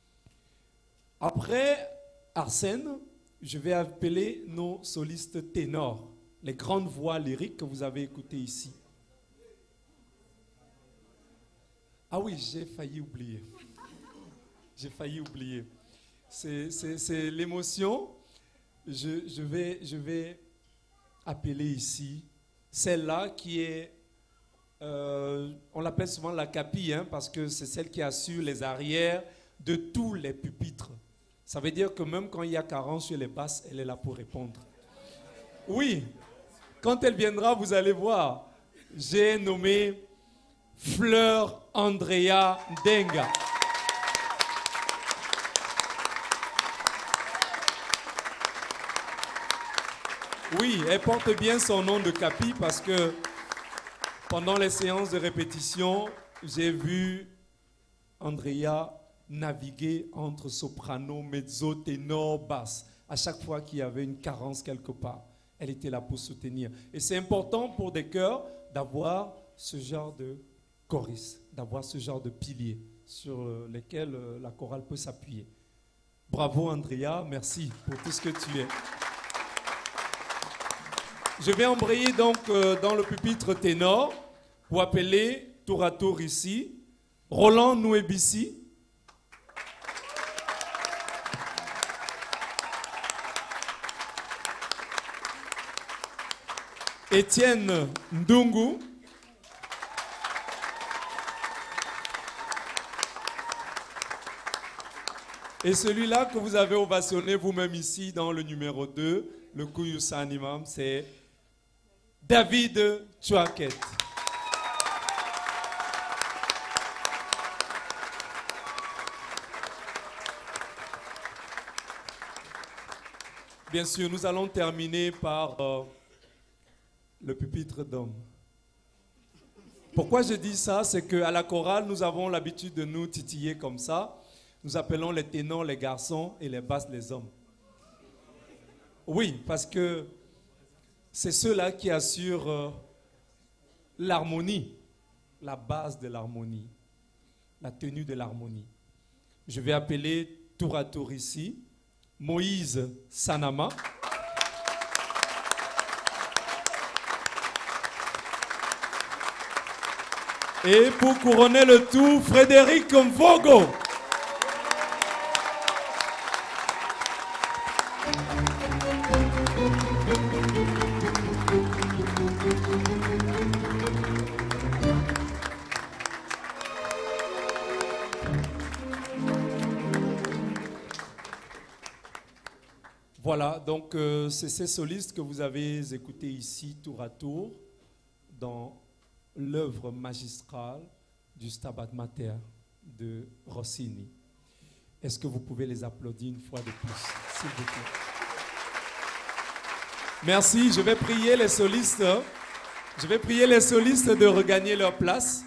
S3: Après Arsène, je vais appeler nos solistes ténors, les grandes voix lyriques que vous avez écoutées ici. Ah oui, j'ai failli oublier. J'ai failli oublier. C'est l'émotion. Je vais appeler ici celle-là qui est, on l'appelle souvent la capille, hein, parce que c'est celle qui assure les arrières de tous les pupitres. Ça veut dire que même quand il y a carence sur les basses, elle est là pour répondre. Oui, quand elle viendra, vous allez voir. J'ai nommé Fleur Andrea Denga. Oui, elle porte bien son nom de Capi parce que pendant les séances de répétition, j'ai vu Andrea naviguer entre soprano, mezzo, ténor, basse. À chaque fois qu'il y avait une carence quelque part, elle était là pour soutenir. Et c'est important pour des chœurs d'avoir ce genre de choristes, d'avoir ce genre de piliers sur lesquels la chorale peut s'appuyer. Bravo Andrea, merci pour tout ce que tu es. Je vais embrayer donc dans le pupitre ténor pour appeler tour à tour ici Roland Nouébissi, Étienne Ndungu, et celui-là que vous avez ovationné vous-même ici dans le numéro 2, le Kouyousan Imam, c'est David Chouaket. Bien sûr, nous allons terminer par le pupitre d'homme. Pourquoi je dis ça? C'est qu'à la chorale, nous avons l'habitude de nous titiller comme ça. Nous appelons les ténors les garçons et les basses les hommes. Oui, parce que c'est ceux-là qui assurent l'harmonie, la base de l'harmonie, la tenue de l'harmonie. Je vais appeler tour à tour ici Moïse Sanama. Et pour couronner le tout, Frédéric Mvogo. Voilà, donc c'est ces solistes que vous avez écoutés ici tour à tour dans l'œuvre magistrale du Stabat Mater de Rossini. Est-ce que vous pouvez les applaudir une fois de plus, s'il vous plaît? Merci, je vais prier les solistes. Je vais prier les solistes de regagner leur place.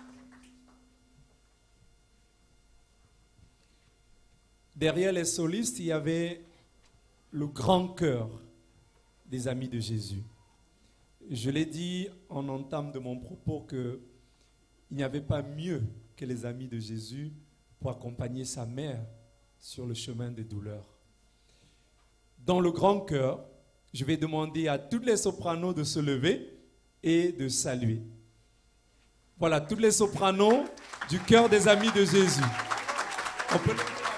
S3: Derrière les solistes, il y avait le grand chœur des Amis de Jésus. Je l'ai dit en entame de mon propos qu'il n'y avait pas mieux que les Amis de Jésus pour accompagner sa mère sur le chemin des douleurs. Dans le grand chœur, je vais demander à toutes les sopranos de se lever et de saluer. Voilà, toutes les sopranos du chœur des Amis de Jésus. On peut...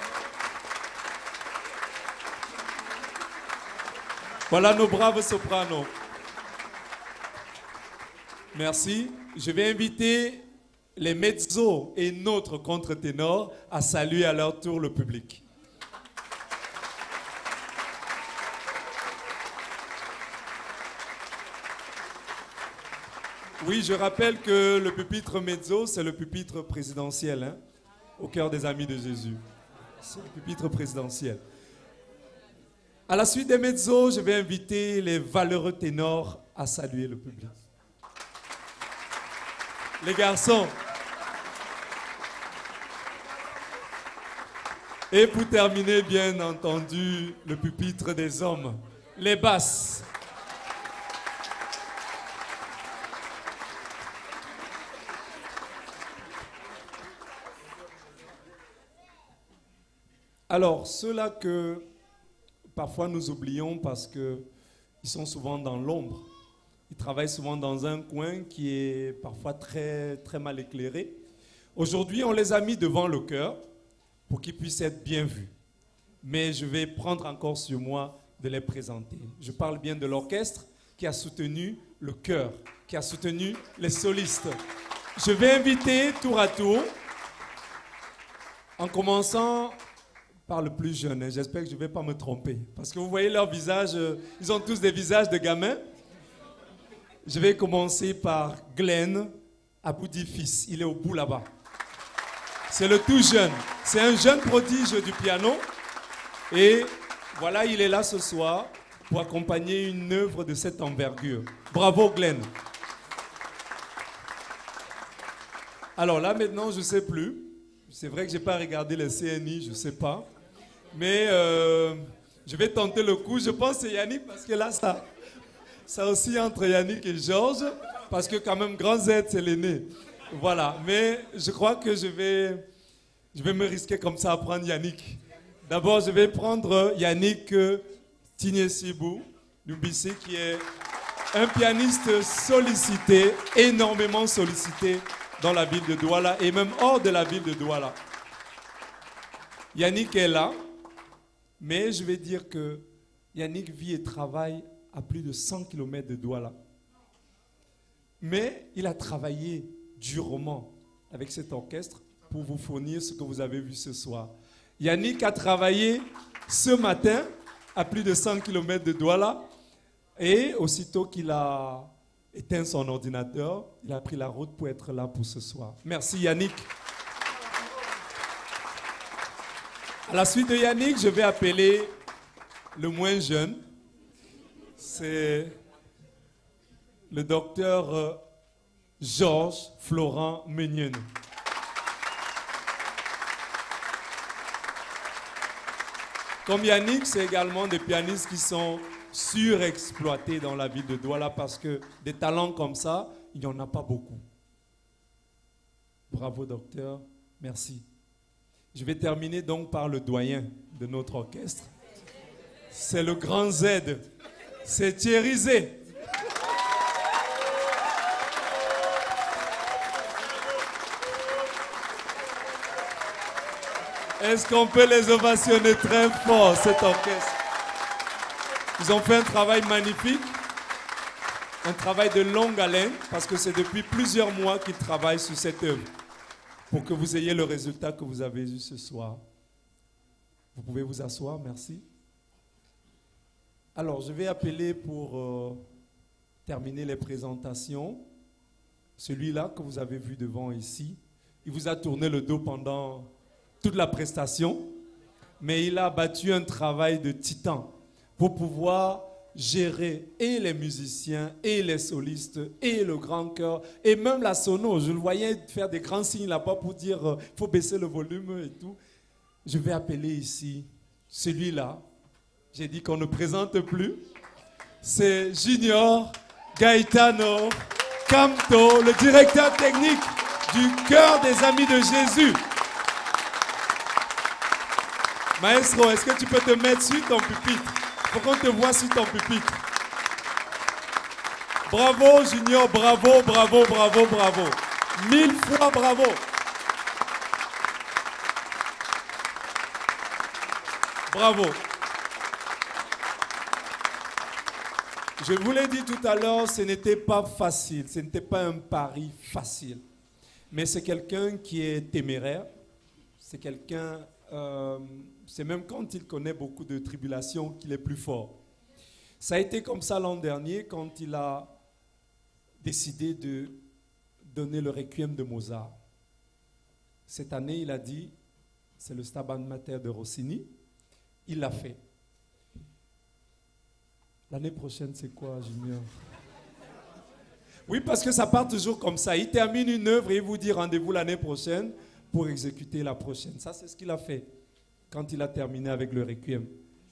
S3: Voilà nos braves sopranos. Merci. Je vais inviter les mezzos et notre contre-ténor à saluer à leur tour le public. Oui, je rappelle que le pupitre mezzo, c'est le pupitre présidentiel, hein, au cœur des Amis de Jésus. C'est le pupitre présidentiel. À la suite des mezzos, je vais inviter les valeureux ténors à saluer le public. Les garçons. Et pour terminer, bien entendu, le pupitre des hommes, les basses. Alors, ceux-là que parfois nous oublions parce qu'ils sont souvent dans l'ombre. Ils travaillent souvent dans un coin qui est parfois très, très mal éclairé. Aujourd'hui, on les a mis devant le chœur pour qu'ils puissent être bien vus. Mais je vais prendre encore sur moi de les présenter. Je parle bien de l'orchestre qui a soutenu le chœur, qui a soutenu les solistes. Je vais inviter tour à tour, en commençant par le plus jeune. J'espère que je ne vais pas me tromper. Parce que vous voyez leurs visages, ils ont tous des visages de gamins. Je vais commencer par Glenn Aboudi-Fils. Il est au bout là-bas. C'est le tout jeune. C'est un jeune prodige du piano. Et voilà, il est là ce soir pour accompagner une œuvre de cette envergure. Bravo Glenn. Alors là maintenant, je ne sais plus. C'est vrai que je n'ai pas regardé les CNI, je ne sais pas. Mais je vais tenter le coup. Je pense que c'est Yannick parce que là, ça aussi entre Yannick et Georges. Parce que quand même, Grand Z, c'est l'aîné. Voilà. Mais je crois que je vais me risquer comme ça à prendre Yannick. D'abord, je vais prendre Yannick Tinyesibou Lumbisi, qui est un pianiste sollicité, énormément sollicité dans la ville de Douala et même hors de la ville de Douala. Yannick est là, mais je vais dire que Yannick vit et travaille à plus de 100 km de Douala. Mais il a travaillé durement avec cet orchestre pour vous fournir ce que vous avez vu ce soir. Yannick a travaillé ce matin à plus de 100 km de Douala et aussitôt qu'il a éteint son ordinateur, il a pris la route pour être là pour ce soir. Merci Yannick. À la suite de Yannick, je vais appeler le moins jeune. C'est le docteur Georges Florent Meunier. Comme Yannick, c'est également des pianistes qui sont surexploités dans la ville de Douala parce que des talents comme ça, il n'y en a pas beaucoup. Bravo docteur, merci. Je vais terminer donc par le doyen de notre orchestre. C'est le grand Z, c'est Thierry Z. Est-ce qu'on peut les ovationner très fort, cet orchestre? Ils ont fait un travail magnifique, un travail de longue haleine, parce que c'est depuis plusieurs mois qu'ils travaillent sur cette œuvre, pour que vous ayez le résultat que vous avez eu ce soir. Vous pouvez vous asseoir, merci. Alors, je vais appeler pour terminer les présentations, celui-là que vous avez vu devant ici. Il vous a tourné le dos pendant toute la prestation, mais il a battu un travail de titan pour pouvoir gérer et les musiciens, et les solistes, et le grand chœur, et même la sono. Je le voyais faire des grands signes là-bas pour dire il faut baisser le volume et tout. Je vais appeler ici celui-là. J'ai dit qu'on ne présente plus. C'est Junior Gaetano Camto, le directeur technique du Chœur des Amis de Jésus. Maestro, est-ce que tu peux te mettre sur ton pupitre? Il faut qu'on te voit sur ton pupitre. Bravo Junior, bravo, bravo, bravo, bravo. 1000 fois bravo. Bravo. Je vous l'ai dit tout à l'heure, ce n'était pas facile, ce n'était pas un pari facile. Mais c'est quelqu'un qui est téméraire, c'est quelqu'un... c'est même quand il connaît beaucoup de tribulations qu'il est plus fort. Ça a été comme ça l'an dernier quand il a décidé de donner le requiem de Mozart. Cette année, il a dit, c'est le Stabat Mater de Rossini, il l'a fait. L'année prochaine, c'est quoi, Junior? Oui, parce que ça part toujours comme ça. Il termine une œuvre et il vous dit rendez-vous l'année prochaine pour exécuter la prochaine. Ça, c'est ce qu'il a fait quand il a terminé avec le Requiem.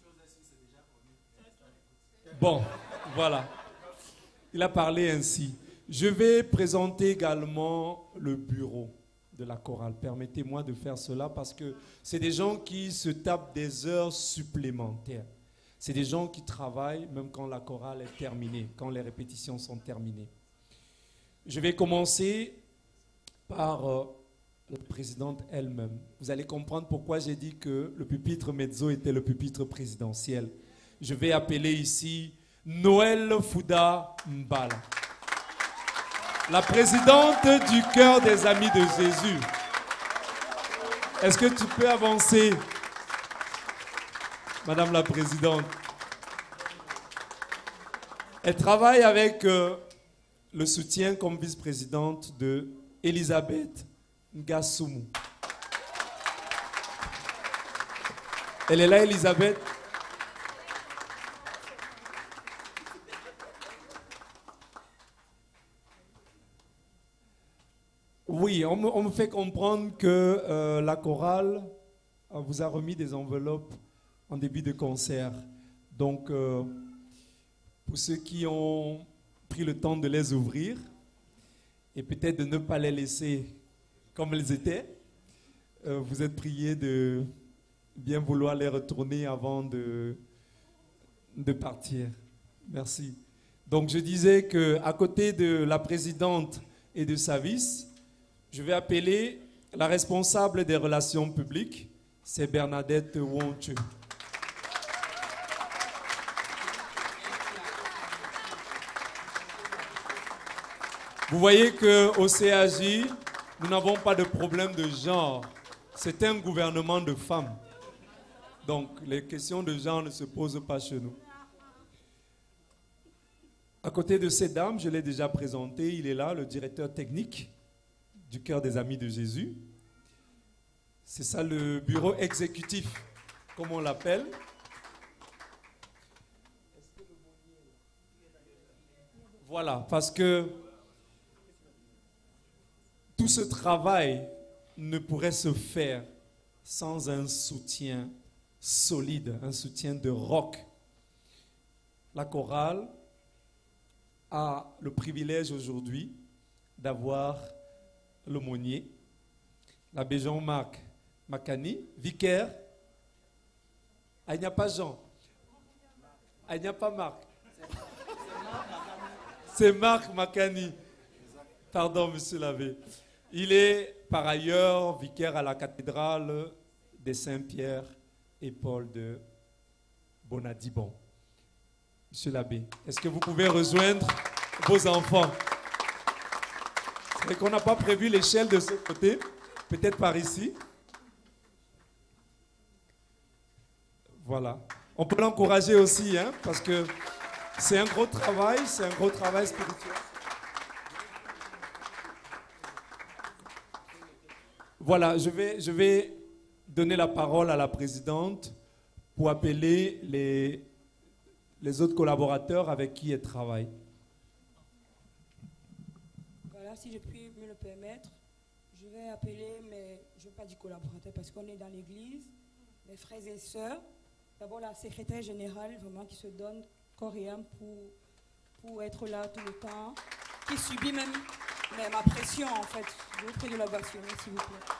S3: Bon, voilà. Il a parlé ainsi. Je vais présenter également le bureau. de la chorale. Permettez-moi de faire cela parce que c'est des gens qui se tapent des heures supplémentaires. C'est des gens qui travaillent même quand la chorale est terminée, quand les répétitions sont terminées. Je vais commencer par la présidente elle-même. Vous allez comprendre pourquoi j'ai dit que le pupitre mezzo était le pupitre présidentiel. Je vais appeler ici Noël Fouda Mbala, la présidente du Chœur des Amis de Jésus. Est-ce que tu peux avancer, Madame la Présidente? Elle travaille avec le soutien comme vice-présidente de Elisabeth Ngassoumu. Elle est là, Elisabeth? Oui, on me fait comprendre que la chorale vous a remis des enveloppes en début de concert. Donc, pour ceux qui ont pris le temps de les ouvrir et peut-être de ne pas les laisser comme elles étaient, vous êtes priés de bien vouloir les retourner avant de partir. Merci. Donc, je disais qu'à côté de la présidente et de sa vice, je vais appeler la responsable des relations publiques, c'est Bernadette Wonche. Vous voyez qu'au CAJ, nous n'avons pas de problème de genre. C'est un gouvernement de femmes. Donc, les questions de genre ne se posent pas chez nous. À côté de ces dames, je l'ai déjà présenté, il est là, le directeur technique du Chœur des Amis de Jésus. C'est ça le bureau exécutif, comme on l'appelle. Voilà, parce que tout ce travail ne pourrait se faire sans un soutien solide, un soutien de roc. La chorale a le privilège aujourd'hui d'avoir l'aumônier, l'abbé Jean-Marc Makani, vicaire. Il n'y a pas Jean. Il n'y a pas Marc. C'est Marc Makani. Pardon, monsieur l'abbé. Il est par ailleurs vicaire à la cathédrale des Saint-Pierre et Paul de Bonadibon. Monsieur l'abbé, est-ce que vous pouvez rejoindre vos enfants? C'est vrai qu'on n'a pas prévu l'échelle de ce côté, peut-être par ici. Voilà. On peut l'encourager aussi, hein, parce que c'est un gros travail spirituel. Voilà, je vais donner la parole à la présidente pour appeler les autres collaborateurs avec qui elle travaille.
S4: Voilà, si je puis me le permettre, je vais appeler, mais je ne veux pas dire collaborateurs parce qu'on est dans l'église, mes frères et sœurs. D'abord la secrétaire générale, vraiment, qui se donne corps et âme pour être là tout le temps, qui subit même ma pression, en fait. Je vous prie de l'ovationner, s'il vous plaît.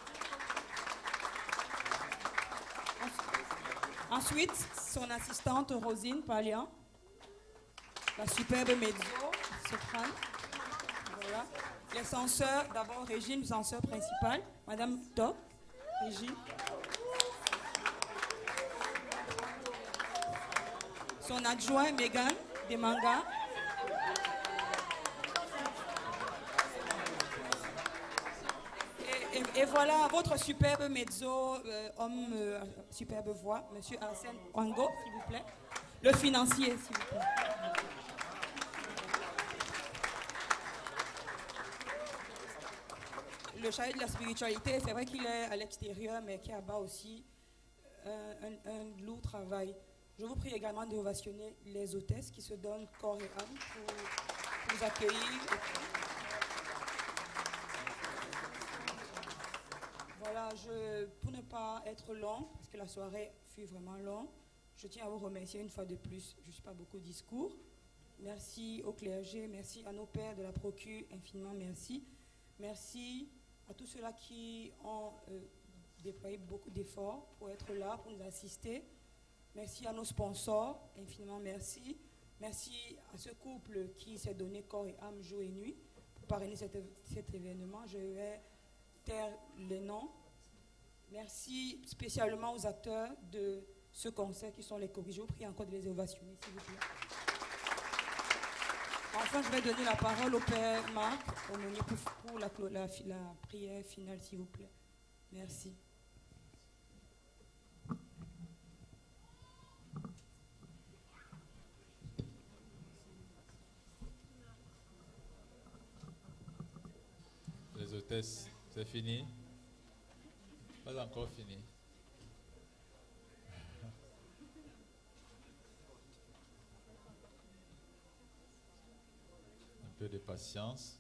S4: Ensuite, son assistante Rosine Palian, la superbe mezzo, soprane. Voilà. Les censeurs, d'abord Régine, censeur principal, Madame Top, Régine. Son adjoint, Megan Demanga. Et voilà votre superbe mezzo, homme, superbe voix, Monsieur Arsène Wango, s'il vous plaît. Le financier, s'il vous plaît. Le chalet de la spiritualité, c'est vrai qu'il est à l'extérieur, mais qui abat aussi un lourd travail. Je vous prie également de ovationner les hôtesses qui se donnent corps et âme pour vous accueillir. Voilà, pour ne pas être long, parce que la soirée fut vraiment longue, je tiens à vous remercier une fois de plus. Je ne suis pas beaucoup de discours. Merci au clergé, merci à nos pères de la Procure, infiniment merci. Merci
S5: à tous ceux-là qui ont déployé beaucoup d'efforts pour être là, pour nous assister. Merci à nos sponsors, infiniment merci. Merci à ce couple qui s'est donné corps et âme jour et nuit pour parrainer cet événement. Je vais taire les noms. Merci spécialement aux acteurs de ce concert qui sont les choristes. Je vous prie encore de les ovationner, s'il vous plaît. Enfin, je vais donner la parole au Père Marc Aumonier pour la prière finale, s'il vous plaît. Merci.
S6: Les hôtesses, c'est fini? Pas encore fini. Un peu de patience.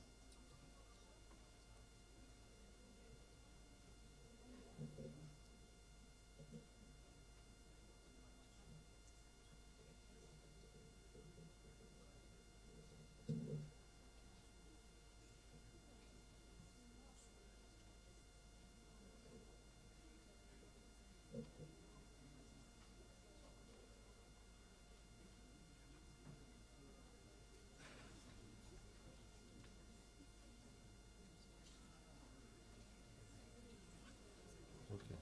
S6: Ok.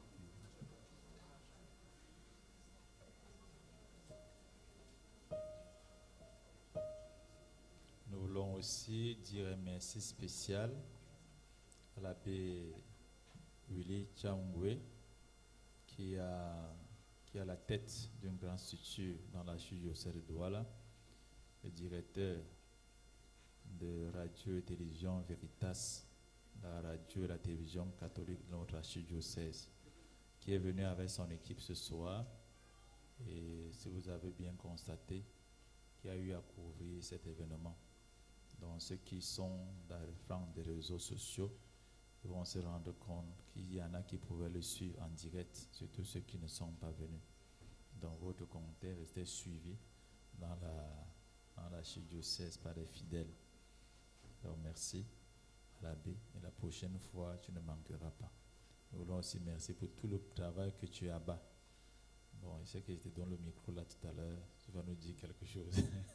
S6: Nous voulons aussi dire un merci spécial à l'abbé Willy Changwe qui a la tête d'une grande structure dans la diocèse de Douala, le directeur de radio et télévision Veritas, la radio et la télévision catholique de notre archidiocèse, qui est venu avec son équipe ce soir. Et si vous avez bien constaté, qui a eu à couvrir cet événement. Donc ceux qui sont dans les flancs des réseaux sociaux, ils vont se rendre compte qu'il y en a qui pouvaient le suivre en direct, surtout ceux qui ne sont pas venus. Donc votre commentaire restait suivi dans l'archidiocèse par les fidèles. Donc merci à l'abbé, et la prochaine fois tu ne manqueras pas. Nous voulons aussi merci pour tout le travail que tu abats. Bon, je sais que je te donne le micro là tout à l'heure, tu vas nous dire quelque chose.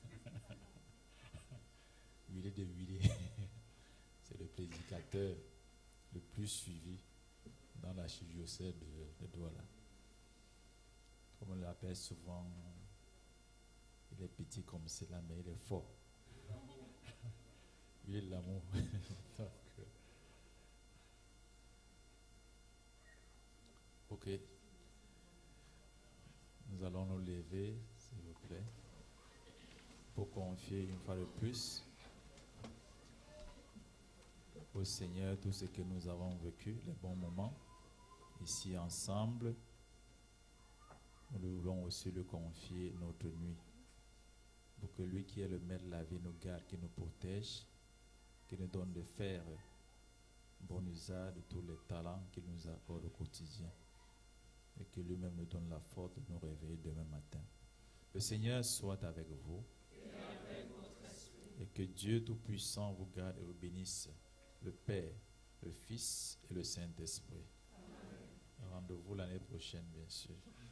S6: Huilé de huilé, c'est le prédicateur le plus suivi dans l'archidiocèse de Douala. Comme on l'appelle souvent, il est petit comme cela, mais il est fort. Il est de l'amour. Ok. Nous allons nous lever, s'il vous plaît, pour confier une fois de plus au Seigneur tout ce que nous avons vécu, les bons moments, ici ensemble. Nous voulons aussi lui confier notre nuit, pour que lui qui est le maître de la vie nous garde, qui nous protège, qui nous donne de faire bon usage de tous les talents qu'il nous accorde au quotidien, et que lui-même nous donne la force de nous réveiller demain matin. Le Seigneur soit avec vous, et que Dieu Tout-Puissant vous garde et vous bénisse, le Père, le Fils et le Saint-Esprit. Rendez-vous l'année prochaine, bien sûr.